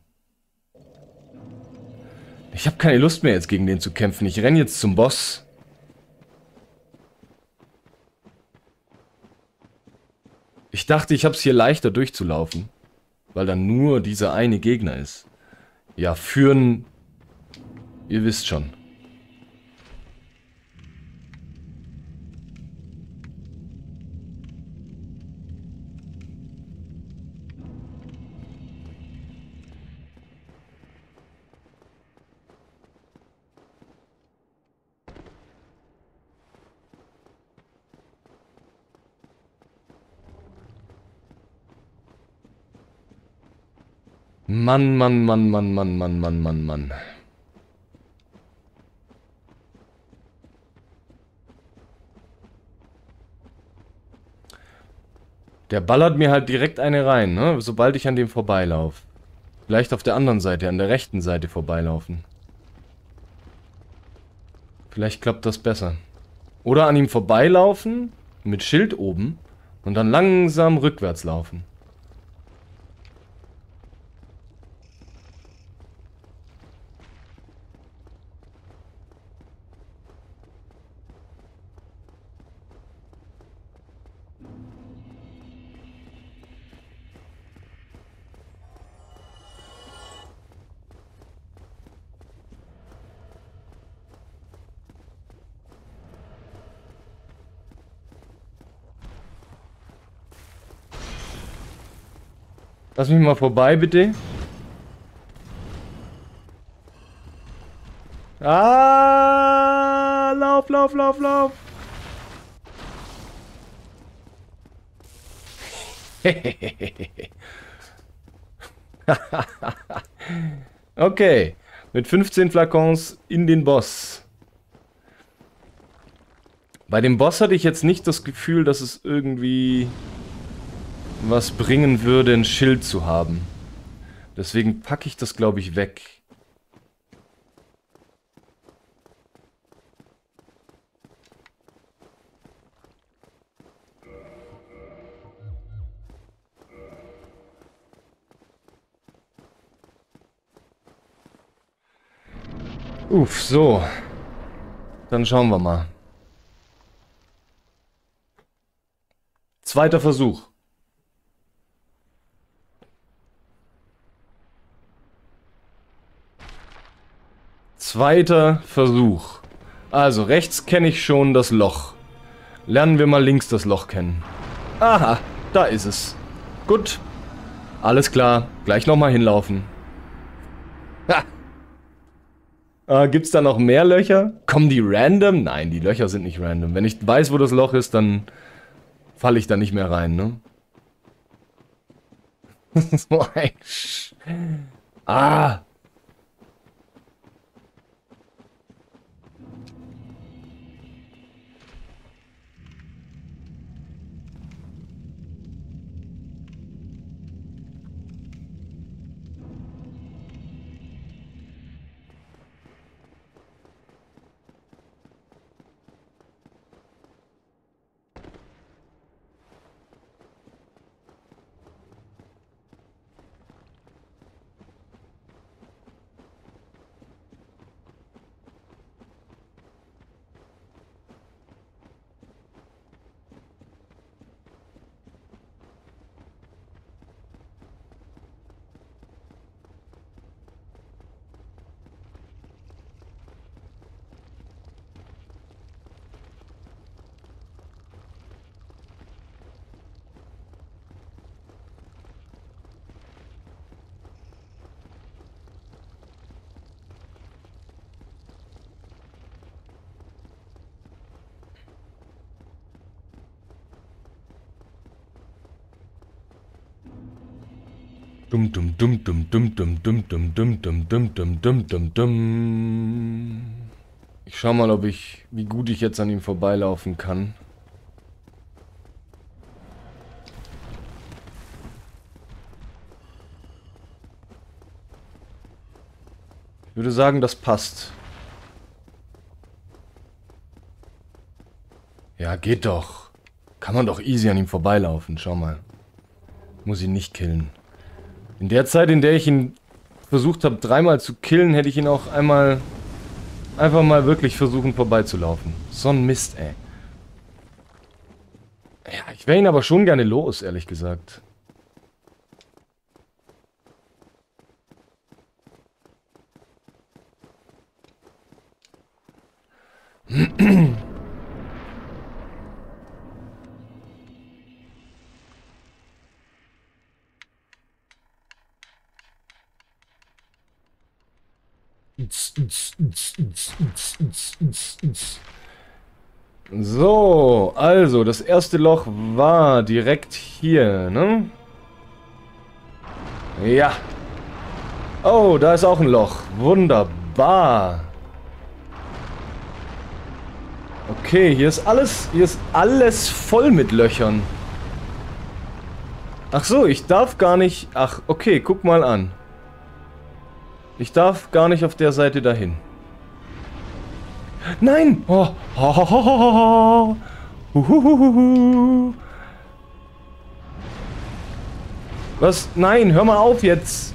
Ich habe keine Lust mehr, jetzt gegen den zu kämpfen. Ich renne jetzt zum Boss. Ich dachte, ich habe es hier leichter durchzulaufen. Weil dann nur dieser eine Gegner ist. Ja, führen... Ihr wisst schon. Mann, Mann, Mann, Mann, Mann, Mann, Mann, Mann, Mann. Der ballert mir halt direkt eine rein, ne? Sobald ich an dem vorbeilaufe. Vielleicht auf der anderen Seite, an der rechten Seite vorbeilaufen. Vielleicht klappt das besser. Oder an ihm vorbeilaufen, mit Schild oben, und dann langsam rückwärts laufen. Lass mich mal vorbei, bitte. Ah, lauf, lauf, lauf, lauf. Okay, mit fünfzehn Flakons in den Boss. Bei dem Boss hatte ich jetzt nicht das Gefühl, dass es irgendwie was bringen würde, ein Schild zu haben. Deswegen packe ich das, glaube ich, weg. Uff, so. Dann schauen wir mal. Zweiter Versuch. Zweiter Versuch. Also, rechts kenne ich schon das Loch. Lernen wir mal links das Loch kennen. Aha, da ist es. Gut. Alles klar. Gleich nochmal hinlaufen. Ha! Äh, gibt's da noch mehr Löcher? Kommen die random? Nein, die Löcher sind nicht random. Wenn ich weiß, wo das Loch ist, dann falle ich da nicht mehr rein, ne? So ein Sch... Ah! Dum dum dum dum dum dum dum dum dum dum dum dum dum dum dum. Ich schau mal, ob ich, wie gut ich jetzt an ihm vorbeilaufen kann. Ich würde sagen, das passt. Ja, geht doch. Kann man doch easy an ihm vorbeilaufen. Schau mal. Muss ihn nicht killen. In der Zeit, in der ich ihn versucht habe, dreimal zu killen, hätte ich ihn auch einmal... Einfach mal wirklich versuchen, vorbeizulaufen. So ein Mist, ey. Ja, ich wäre ihn aber schon gerne los, ehrlich gesagt. So, also, das erste Loch war direkt hier, ne? Ja. Oh, da ist auch ein Loch. Wunderbar. Okay, hier ist alles, hier ist alles voll mit Löchern. Ach so, ich darf gar nicht... Ach, okay, guck mal an. Ich darf gar nicht auf der Seite dahin. Nein! Oh. Ho, ho, ho, ho, ho. Huhuhuhu. Was? Nein, hör mal auf jetzt!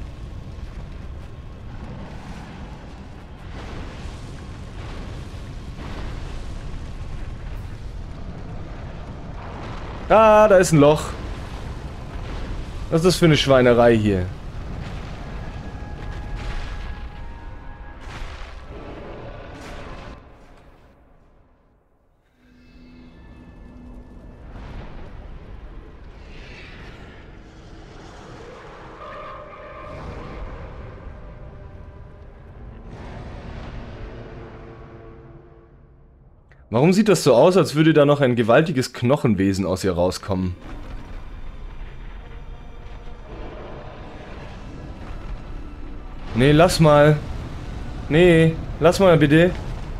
Ah, da ist ein Loch. Was ist das für eine Schweinerei hier? Warum sieht das so aus, als würde da noch ein gewaltiges Knochenwesen aus ihr rauskommen? Nee, lass mal. Nee, lass mal bitte.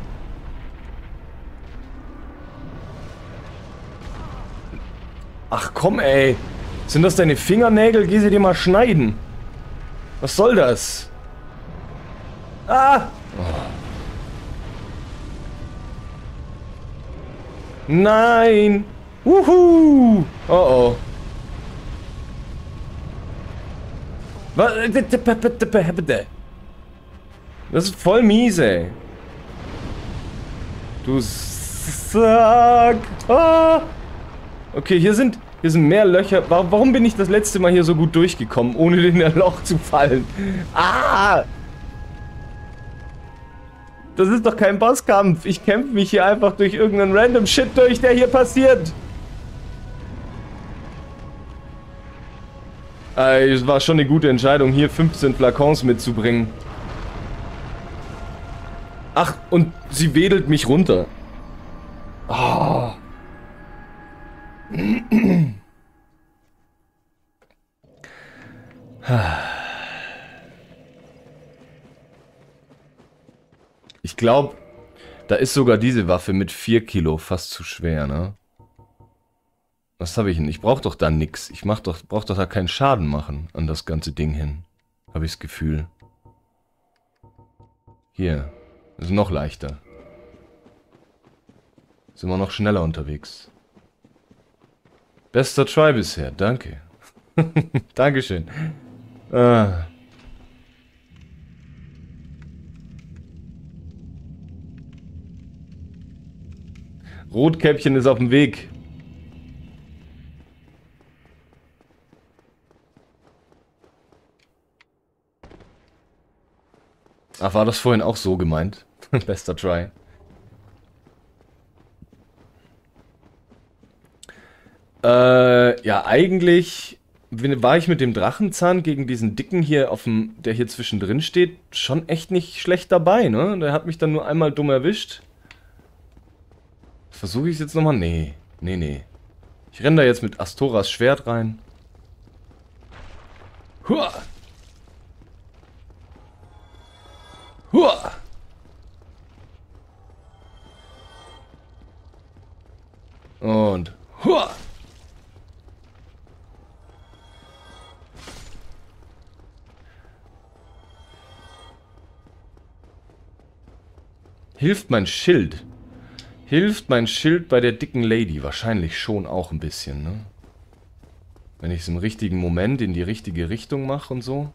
Ach komm, ey. Sind das deine Fingernägel? Geh sie dir mal schneiden. Was soll das? Ah! Oh. Nein! Wuhu! Oh oh. Was? Das ist voll mies, ey. Du Sack. Ah. Okay, hier sind, hier sind mehr Löcher. Warum bin ich das letzte Mal hier so gut durchgekommen, ohne in ein Loch zu fallen? Ah! Das ist doch kein Bosskampf. Ich kämpfe mich hier einfach durch irgendeinen random Shit durch, der hier passiert. Äh, es war schon eine gute Entscheidung, hier fünfzehn Flakons mitzubringen. Ach, und sie wedelt mich runter. Oh. Ich glaube, da ist sogar diese Waffe mit vier Kilo fast zu schwer, ne? Was habe ich denn? Ich brauche doch da nix. Ich mach doch, brauch doch da keinen Schaden machen an das ganze Ding hin. Habe ich das Gefühl. Hier. Das ist noch leichter. Sind wir noch schneller unterwegs. Bester Try bisher. Danke. Dankeschön. Ah. Rotkäppchen ist auf dem Weg. Ach, war das vorhin auch so gemeint? Bester Try. Äh, ja, eigentlich war ich mit dem Drachenzahn gegen diesen Dicken hier, auf dem, der hier zwischendrin steht, schon echt nicht schlecht dabei, ne? Der hat mich dann nur einmal dumm erwischt. Versuche ich es jetzt nochmal? Nee. Nee, nee. Ich renne da jetzt mit Astoras Schwert rein. Huah! Huah! Und huah! Hilft mein Schild? Hilft mein Schild bei der dicken Lady? Wahrscheinlich schon auch ein bisschen, ne? Wenn ich es im richtigen Moment in die richtige Richtung mache und so.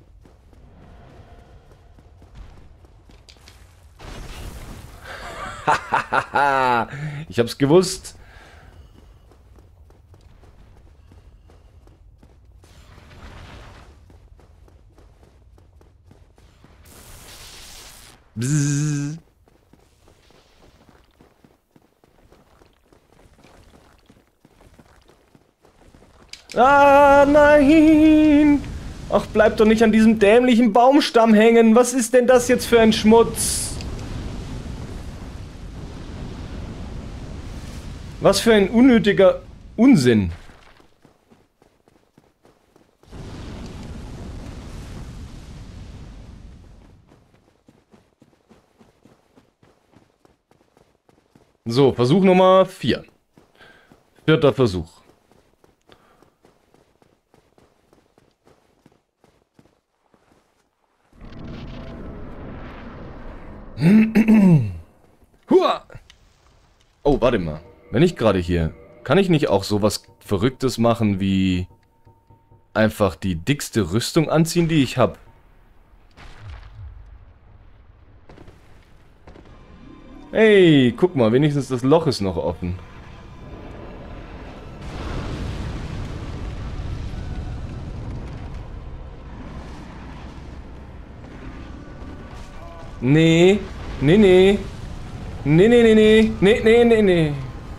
Hahaha! Ich hab's gewusst. Bzzz. Ah, nein! Ach, bleib doch nicht an diesem dämlichen Baumstamm hängen. Was ist denn das jetzt für ein Schmutz? Was für ein unnötiger Unsinn. So, Versuch Nummer vier. Vierter Versuch. Hua! Oh, warte mal. Wenn ich gerade hier... Kann ich nicht auch sowas Verrücktes machen wie... einfach die dickste Rüstung anziehen, die ich habe? Hey, guck mal, wenigstens das Loch ist noch offen. Nee, nee, nee. Nee, nee, nee, nee. Nee, nee, nee, nee.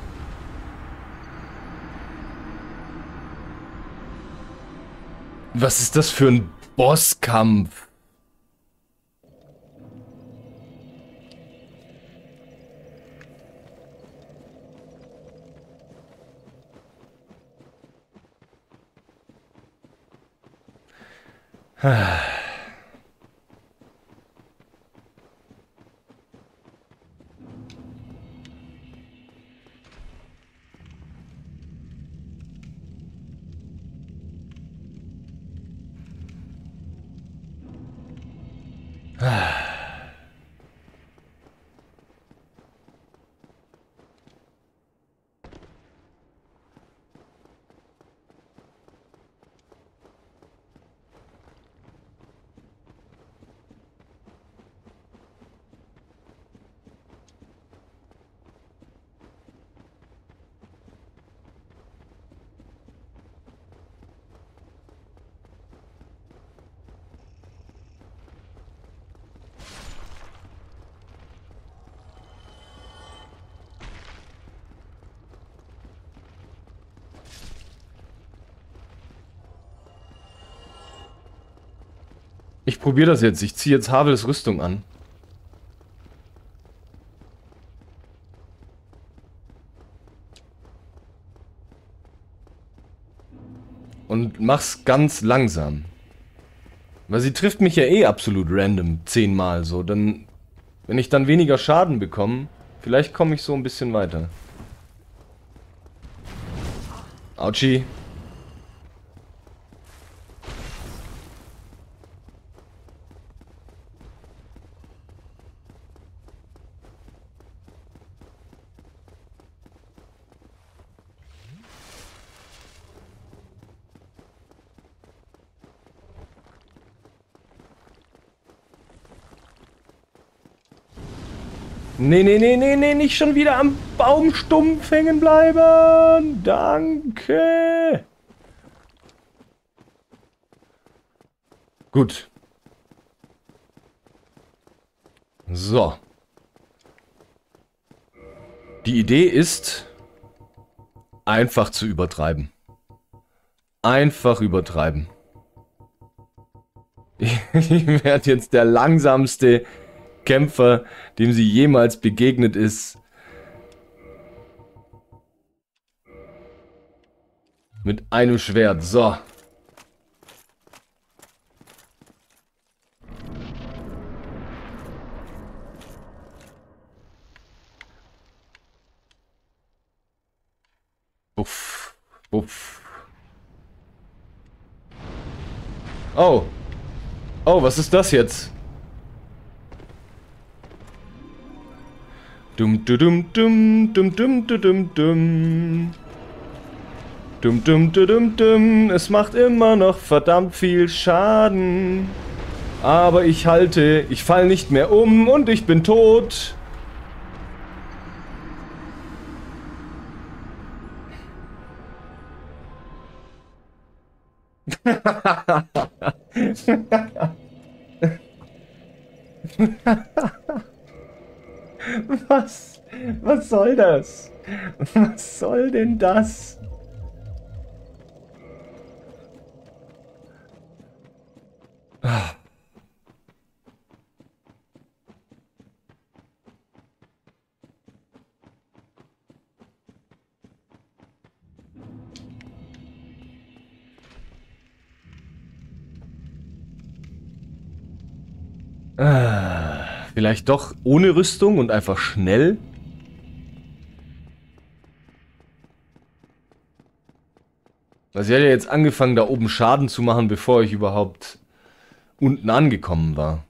Was ist das für ein Bosskampf? Ich probiere das jetzt. Ich ziehe jetzt Havels Rüstung an. Und mach's ganz langsam. Weil sie trifft mich ja eh absolut random. Zehnmal so. Dann, wenn ich dann weniger Schaden bekomme, vielleicht komme ich so ein bisschen weiter. Autschi. Nee, nee, nee, nee, nee, nicht schon wieder am Baumstumpf hängen bleiben. Danke. Gut. So. Die Idee ist, einfach zu übertreiben. Einfach übertreiben. Ich werde jetzt der langsamste Kämpfer, dem sie jemals begegnet ist. Mit einem Schwert. So. Uff. Uff. Oh. Oh, was ist das jetzt? Dum dum dum dum dum dum dum dum. Dum dum dum dum. Es macht immer noch verdammt viel Schaden. Aber ich halte, ich fall nicht mehr um und ich bin tot. Was? Was soll das? Was soll denn das? Ah. Ah, vielleicht doch ohne Rüstung und einfach schnell? Weil sie hat ja jetzt angefangen, da oben Schaden zu machen, bevor ich überhaupt unten angekommen war.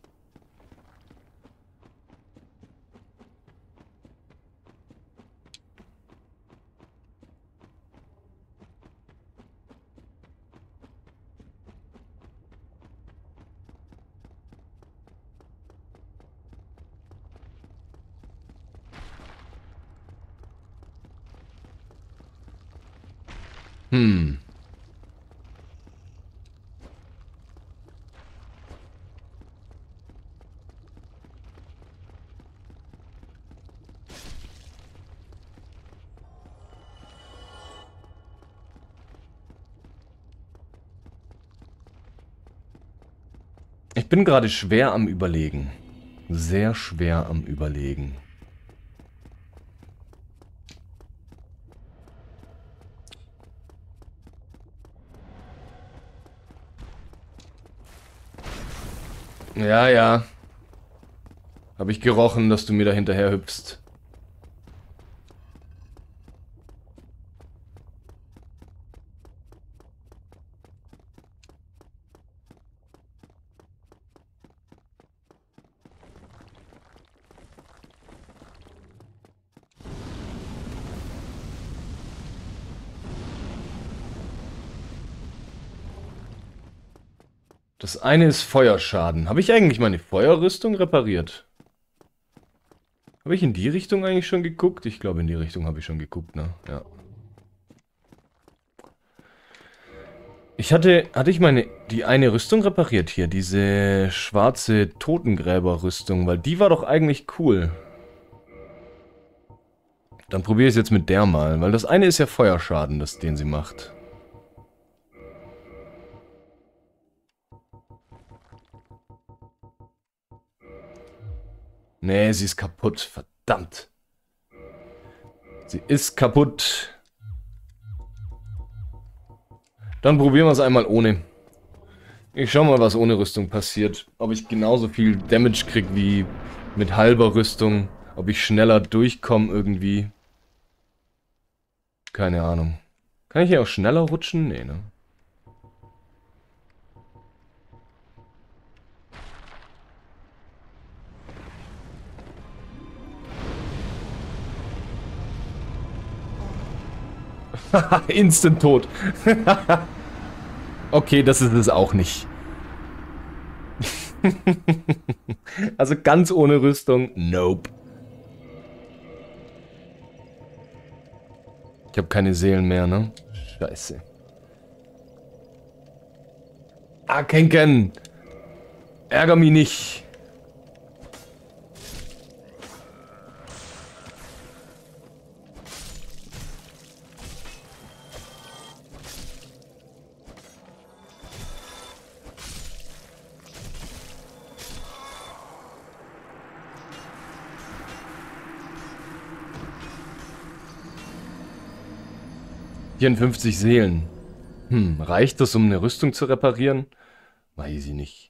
Hm. Ich bin gerade schwer am Überlegen. Sehr schwer am Überlegen. Ja, ja. Habe ich gerochen, dass du mir da hinterher hüpfst. Das eine ist Feuerschaden. Habe ich eigentlich meine Feuerrüstung repariert? Habe ich in die Richtung eigentlich schon geguckt? Ich glaube, in die Richtung habe ich schon geguckt, ne? Ja. Ich hatte, hatte ich meine, die eine Rüstung repariert hier, diese schwarze Totengräber-Rüstung, weil die war doch eigentlich cool. Dann probiere ich es jetzt mit der mal, weil das eine ist ja Feuerschaden, das, den sie macht. Nee, sie ist kaputt, verdammt. Sie ist kaputt. Dann probieren wir es einmal ohne. Ich schau mal, was ohne Rüstung passiert. Ob ich genauso viel Damage krieg wie mit halber Rüstung. Ob ich schneller durchkomme irgendwie. Keine Ahnung. Kann ich hier auch schneller rutschen? Nee, ne? Instant tot. Okay, das ist es auch nicht. Also ganz ohne Rüstung, nope. Ich habe keine Seelen mehr, ne? Scheiße. Ah, Kenken! Ärger mich nicht. vierundfünfzig Seelen. Hm, reicht das, um eine Rüstung zu reparieren? Weiß ich nicht.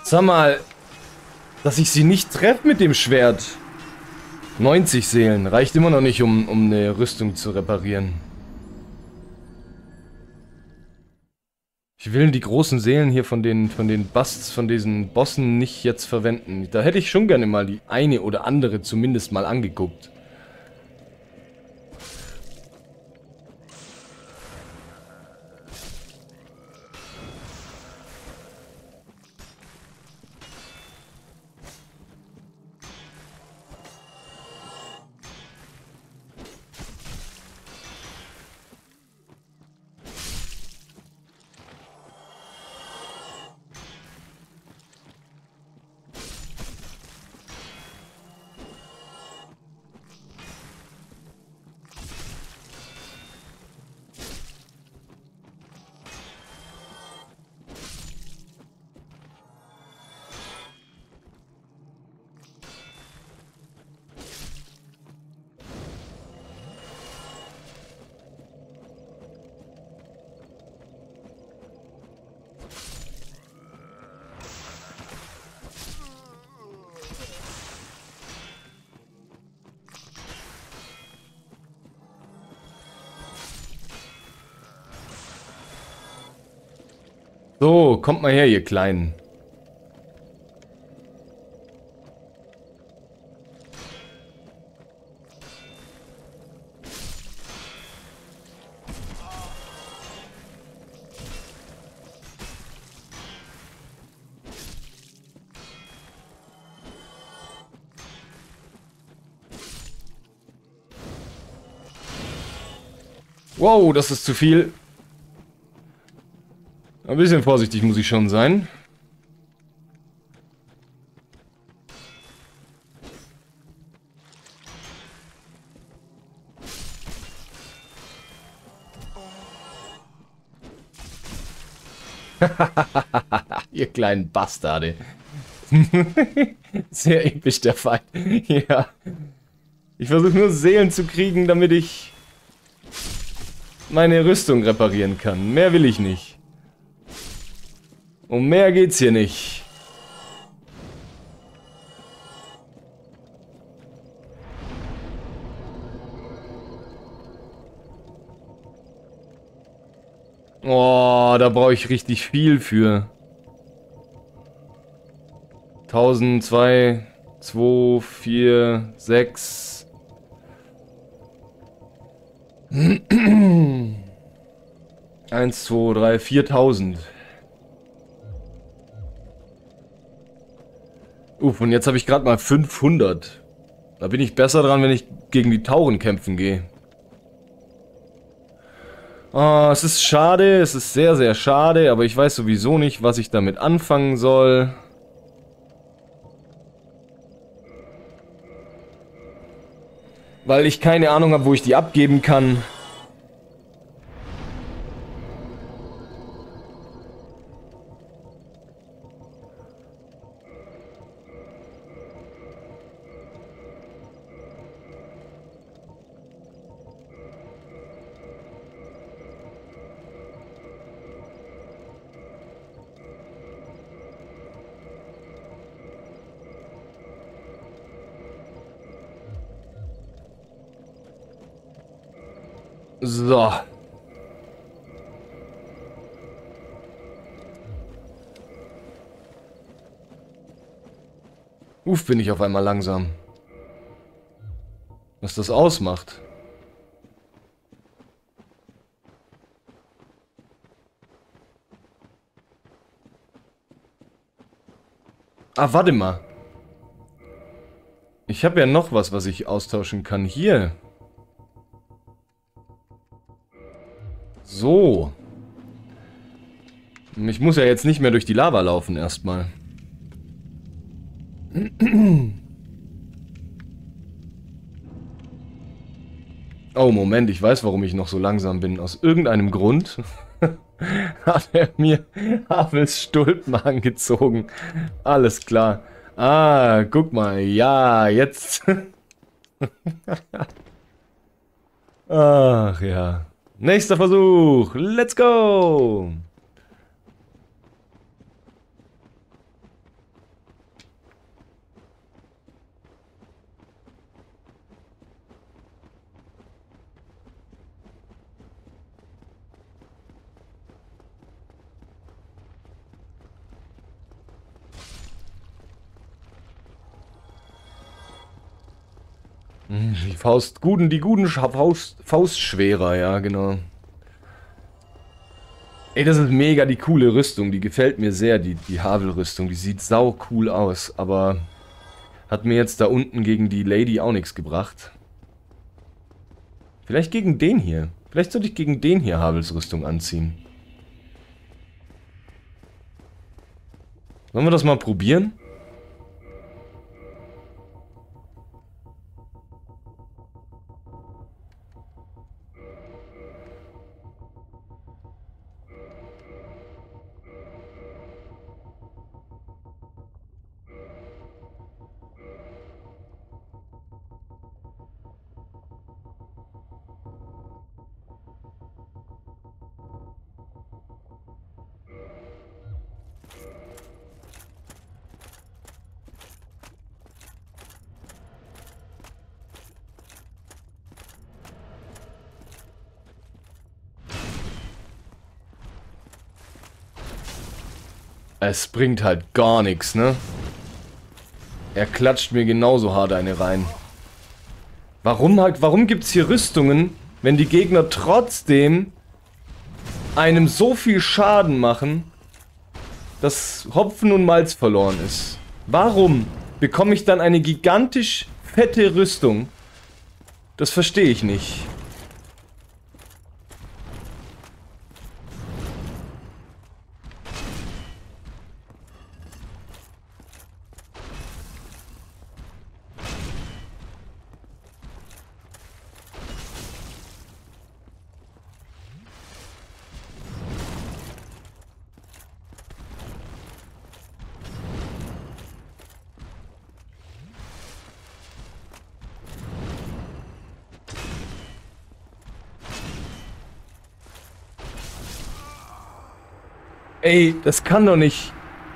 Sag mal, dass ich sie nicht treffe mit dem Schwert. neunzig Seelen reicht immer noch nicht, um, um eine Rüstung zu reparieren. Ich will die großen Seelen hier von den, von den Busts, von diesen Bossen nicht jetzt verwenden. Da hätte ich schon gerne mal die eine oder andere zumindest mal angeguckt. So, kommt mal her, ihr Kleinen. Wow, das ist zu viel. Ein bisschen vorsichtig muss ich schon sein. Ihr kleinen Bastarde. Sehr episch der Feind. Ja. Ich versuche nur Seelen zu kriegen, damit ich meine Rüstung reparieren kann. Mehr will ich nicht. Um mehr geht's hier nicht. Oh, da brauche ich richtig viel für. tausend, zwei, zwei, vier, sechs. eins, zwei, drei, viertausend. Uff, und jetzt habe ich gerade mal fünfhundert. Da bin ich besser dran, wenn ich gegen die Tauren kämpfen gehe. Oh, es ist schade, es ist sehr, sehr schade, aber ich weiß sowieso nicht, was ich damit anfangen soll. Weil ich keine Ahnung habe, wo ich die abgeben kann. So. Uff, bin ich auf einmal langsam. Was das ausmacht. Ah, warte mal. Ich habe ja noch was, was ich austauschen kann. Hier. So. Ich muss ja jetzt nicht mehr durch die Lava laufen erstmal. Oh, Moment, ich weiß, warum ich noch so langsam bin. Aus irgendeinem Grund hat er mir Havels Stulpen angezogen. Alles klar. Ah, guck mal. Ja, jetzt. Ach ja. Nächster Versuch. Let's go. Die Faust, guten, die guten Faust, Faustschwerer, ja, genau. Ey, das ist mega die coole Rüstung, die gefällt mir sehr, die, die Havel-Rüstung, die sieht sau cool aus, aber hat mir jetzt da unten gegen die Lady auch nichts gebracht. Vielleicht gegen den hier. Vielleicht sollte ich gegen den hier Havels Rüstung anziehen. Wollen wir das mal probieren? Es bringt halt gar nichts, ne? Er klatscht mir genauso hart eine rein. Warum halt, warum gibt's hier Rüstungen, wenn die Gegner trotzdem einem so viel Schaden machen, dass Hopfen und Malz verloren ist? Warum bekomme ich dann eine gigantisch fette Rüstung? Das verstehe ich nicht. Ey, das kann doch nicht.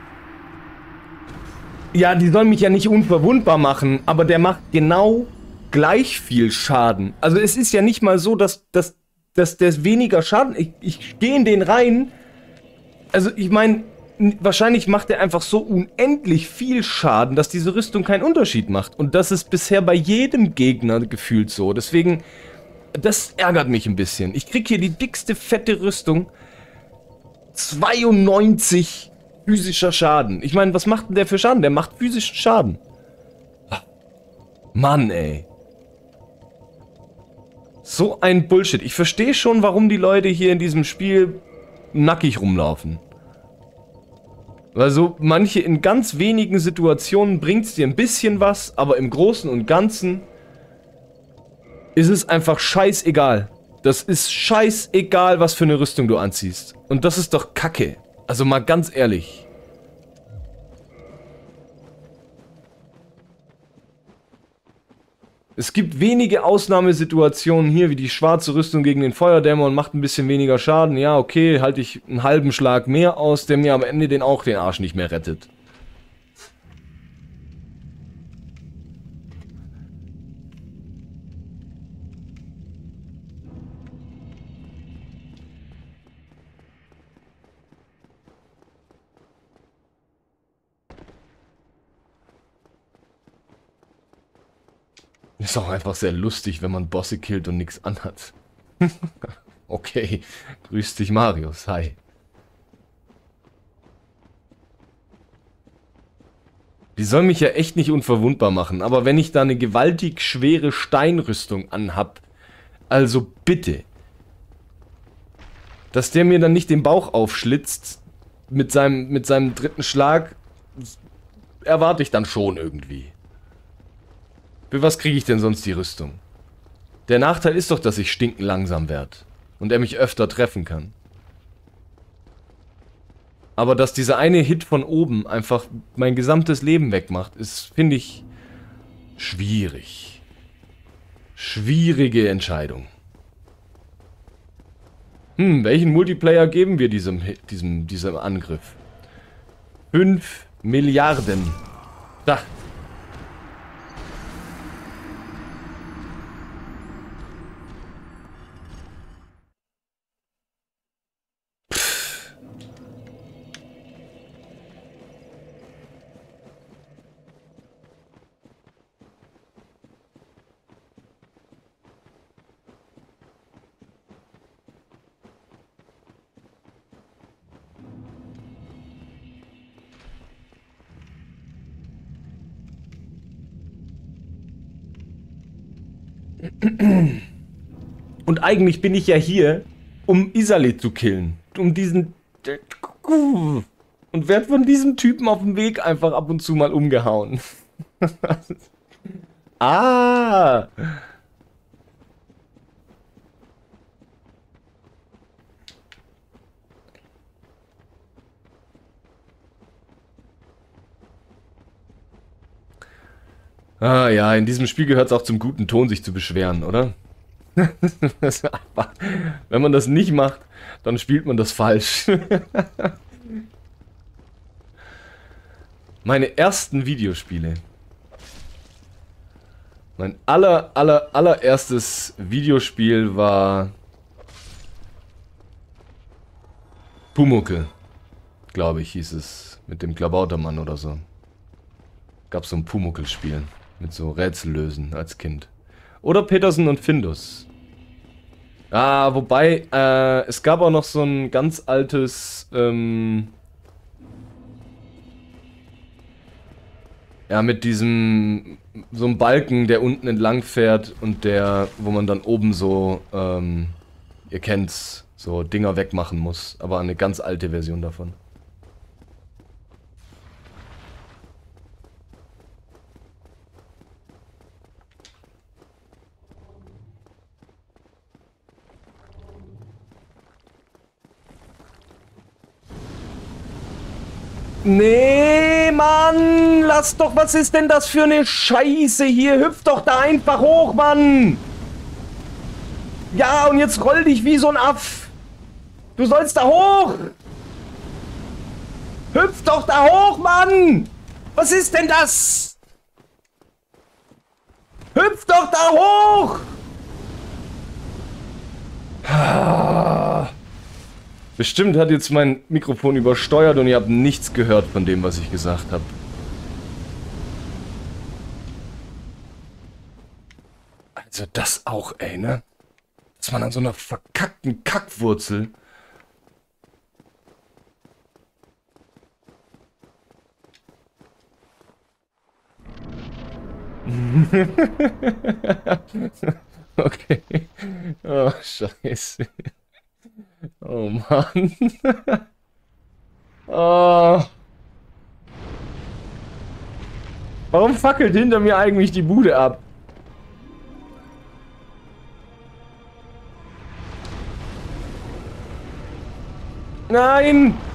Ja, die sollen mich ja nicht unverwundbar machen, aber der macht genau gleich viel Schaden. Also es ist ja nicht mal so, dass, dass, dass der weniger Schaden... Ich, ich gehe in den rein. Also ich meine, wahrscheinlich macht er einfach so unendlich viel Schaden, dass diese Rüstung keinen Unterschied macht. Und das ist bisher bei jedem Gegner gefühlt so. Deswegen, das ärgert mich ein bisschen. Ich krieg hier die dickste, fette Rüstung. zweiundneunzig physischer Schaden. Ich meine, was macht denn der für Schaden? Der macht physischen Schaden. Mann, ey. So ein Bullshit. Ich verstehe schon, warum die Leute hier in diesem Spiel nackig rumlaufen. Also, manche in ganz wenigen Situationen bringt es dir ein bisschen was, aber im Großen und Ganzen ist es einfach scheißegal. Das ist scheißegal, was für eine Rüstung du anziehst. Und das ist doch Kacke. Also mal ganz ehrlich. Es gibt wenige Ausnahmesituationen hier, wie die schwarze Rüstung gegen den Feuerdämmer und macht ein bisschen weniger Schaden. Ja, okay, halte ich einen halben Schlag mehr aus, der mir am Ende den auch den Arsch nicht mehr rettet. Ist auch einfach sehr lustig, wenn man Bosse killt und nichts anhat. Okay, grüß dich Marius, hi. Die sollen mich ja echt nicht unverwundbar machen, aber wenn ich da eine gewaltig schwere Steinrüstung anhab, also bitte, dass der mir dann nicht den Bauch aufschlitzt mit seinem, mit seinem dritten Schlag, erwarte ich dann schon irgendwie. Für was kriege ich denn sonst die Rüstung? Der Nachteil ist doch, dass ich stinken langsam werde und er mich öfter treffen kann. Aber dass dieser eine Hit von oben einfach mein gesamtes Leben wegmacht, ist, finde ich, schwierig. Schwierige Entscheidung. Hm, welchen Multiplayer geben wir diesem, diesem, diesem Angriff? fünf Milliarden. Da. Und eigentlich bin ich ja hier, um Isale zu killen. Um diesen... Und werd von diesem Typen auf dem Weg einfach ab und zu mal umgehauen. Ah! Ah ja, in diesem Spiel gehört es auch zum guten Ton, sich zu beschweren, oder? Wenn man das nicht macht, dann spielt man das falsch. Meine ersten Videospiele. Mein aller, aller, allererstes Videospiel war Pumuckl, glaube ich, hieß es. Mit dem Klabautermann oder so. Gab so ein Pumuckl-Spiel. Mit so Rätsellösen als Kind. Oder Petersen und Findus. Ah, wobei, äh, es gab auch noch so ein ganz altes, ähm... ja, mit diesem, so einem Balken, der unten entlang fährt und der, wo man dann oben so, ähm, ihr kennt's, so Dinger wegmachen muss. Aber eine ganz alte Version davon. Nee, Mann, lass doch, was ist denn das für eine Scheiße hier? Hüpf doch da einfach hoch, Mann! Ja, und jetzt roll dich wie so ein Aff! Du sollst da hoch! Hüpf doch da hoch, Mann! Was ist denn das? Hüpf doch da hoch! Bestimmt hat jetzt mein Mikrofon übersteuert und ihr habt nichts gehört von dem, was ich gesagt habe. Also das auch, ey, ne? Dass man an so einer verkackten Kackwurzel... Okay. Oh, scheiße. Oh Mann. Oh. Warum fackelt hinter mir eigentlich die Bude ab? Nein!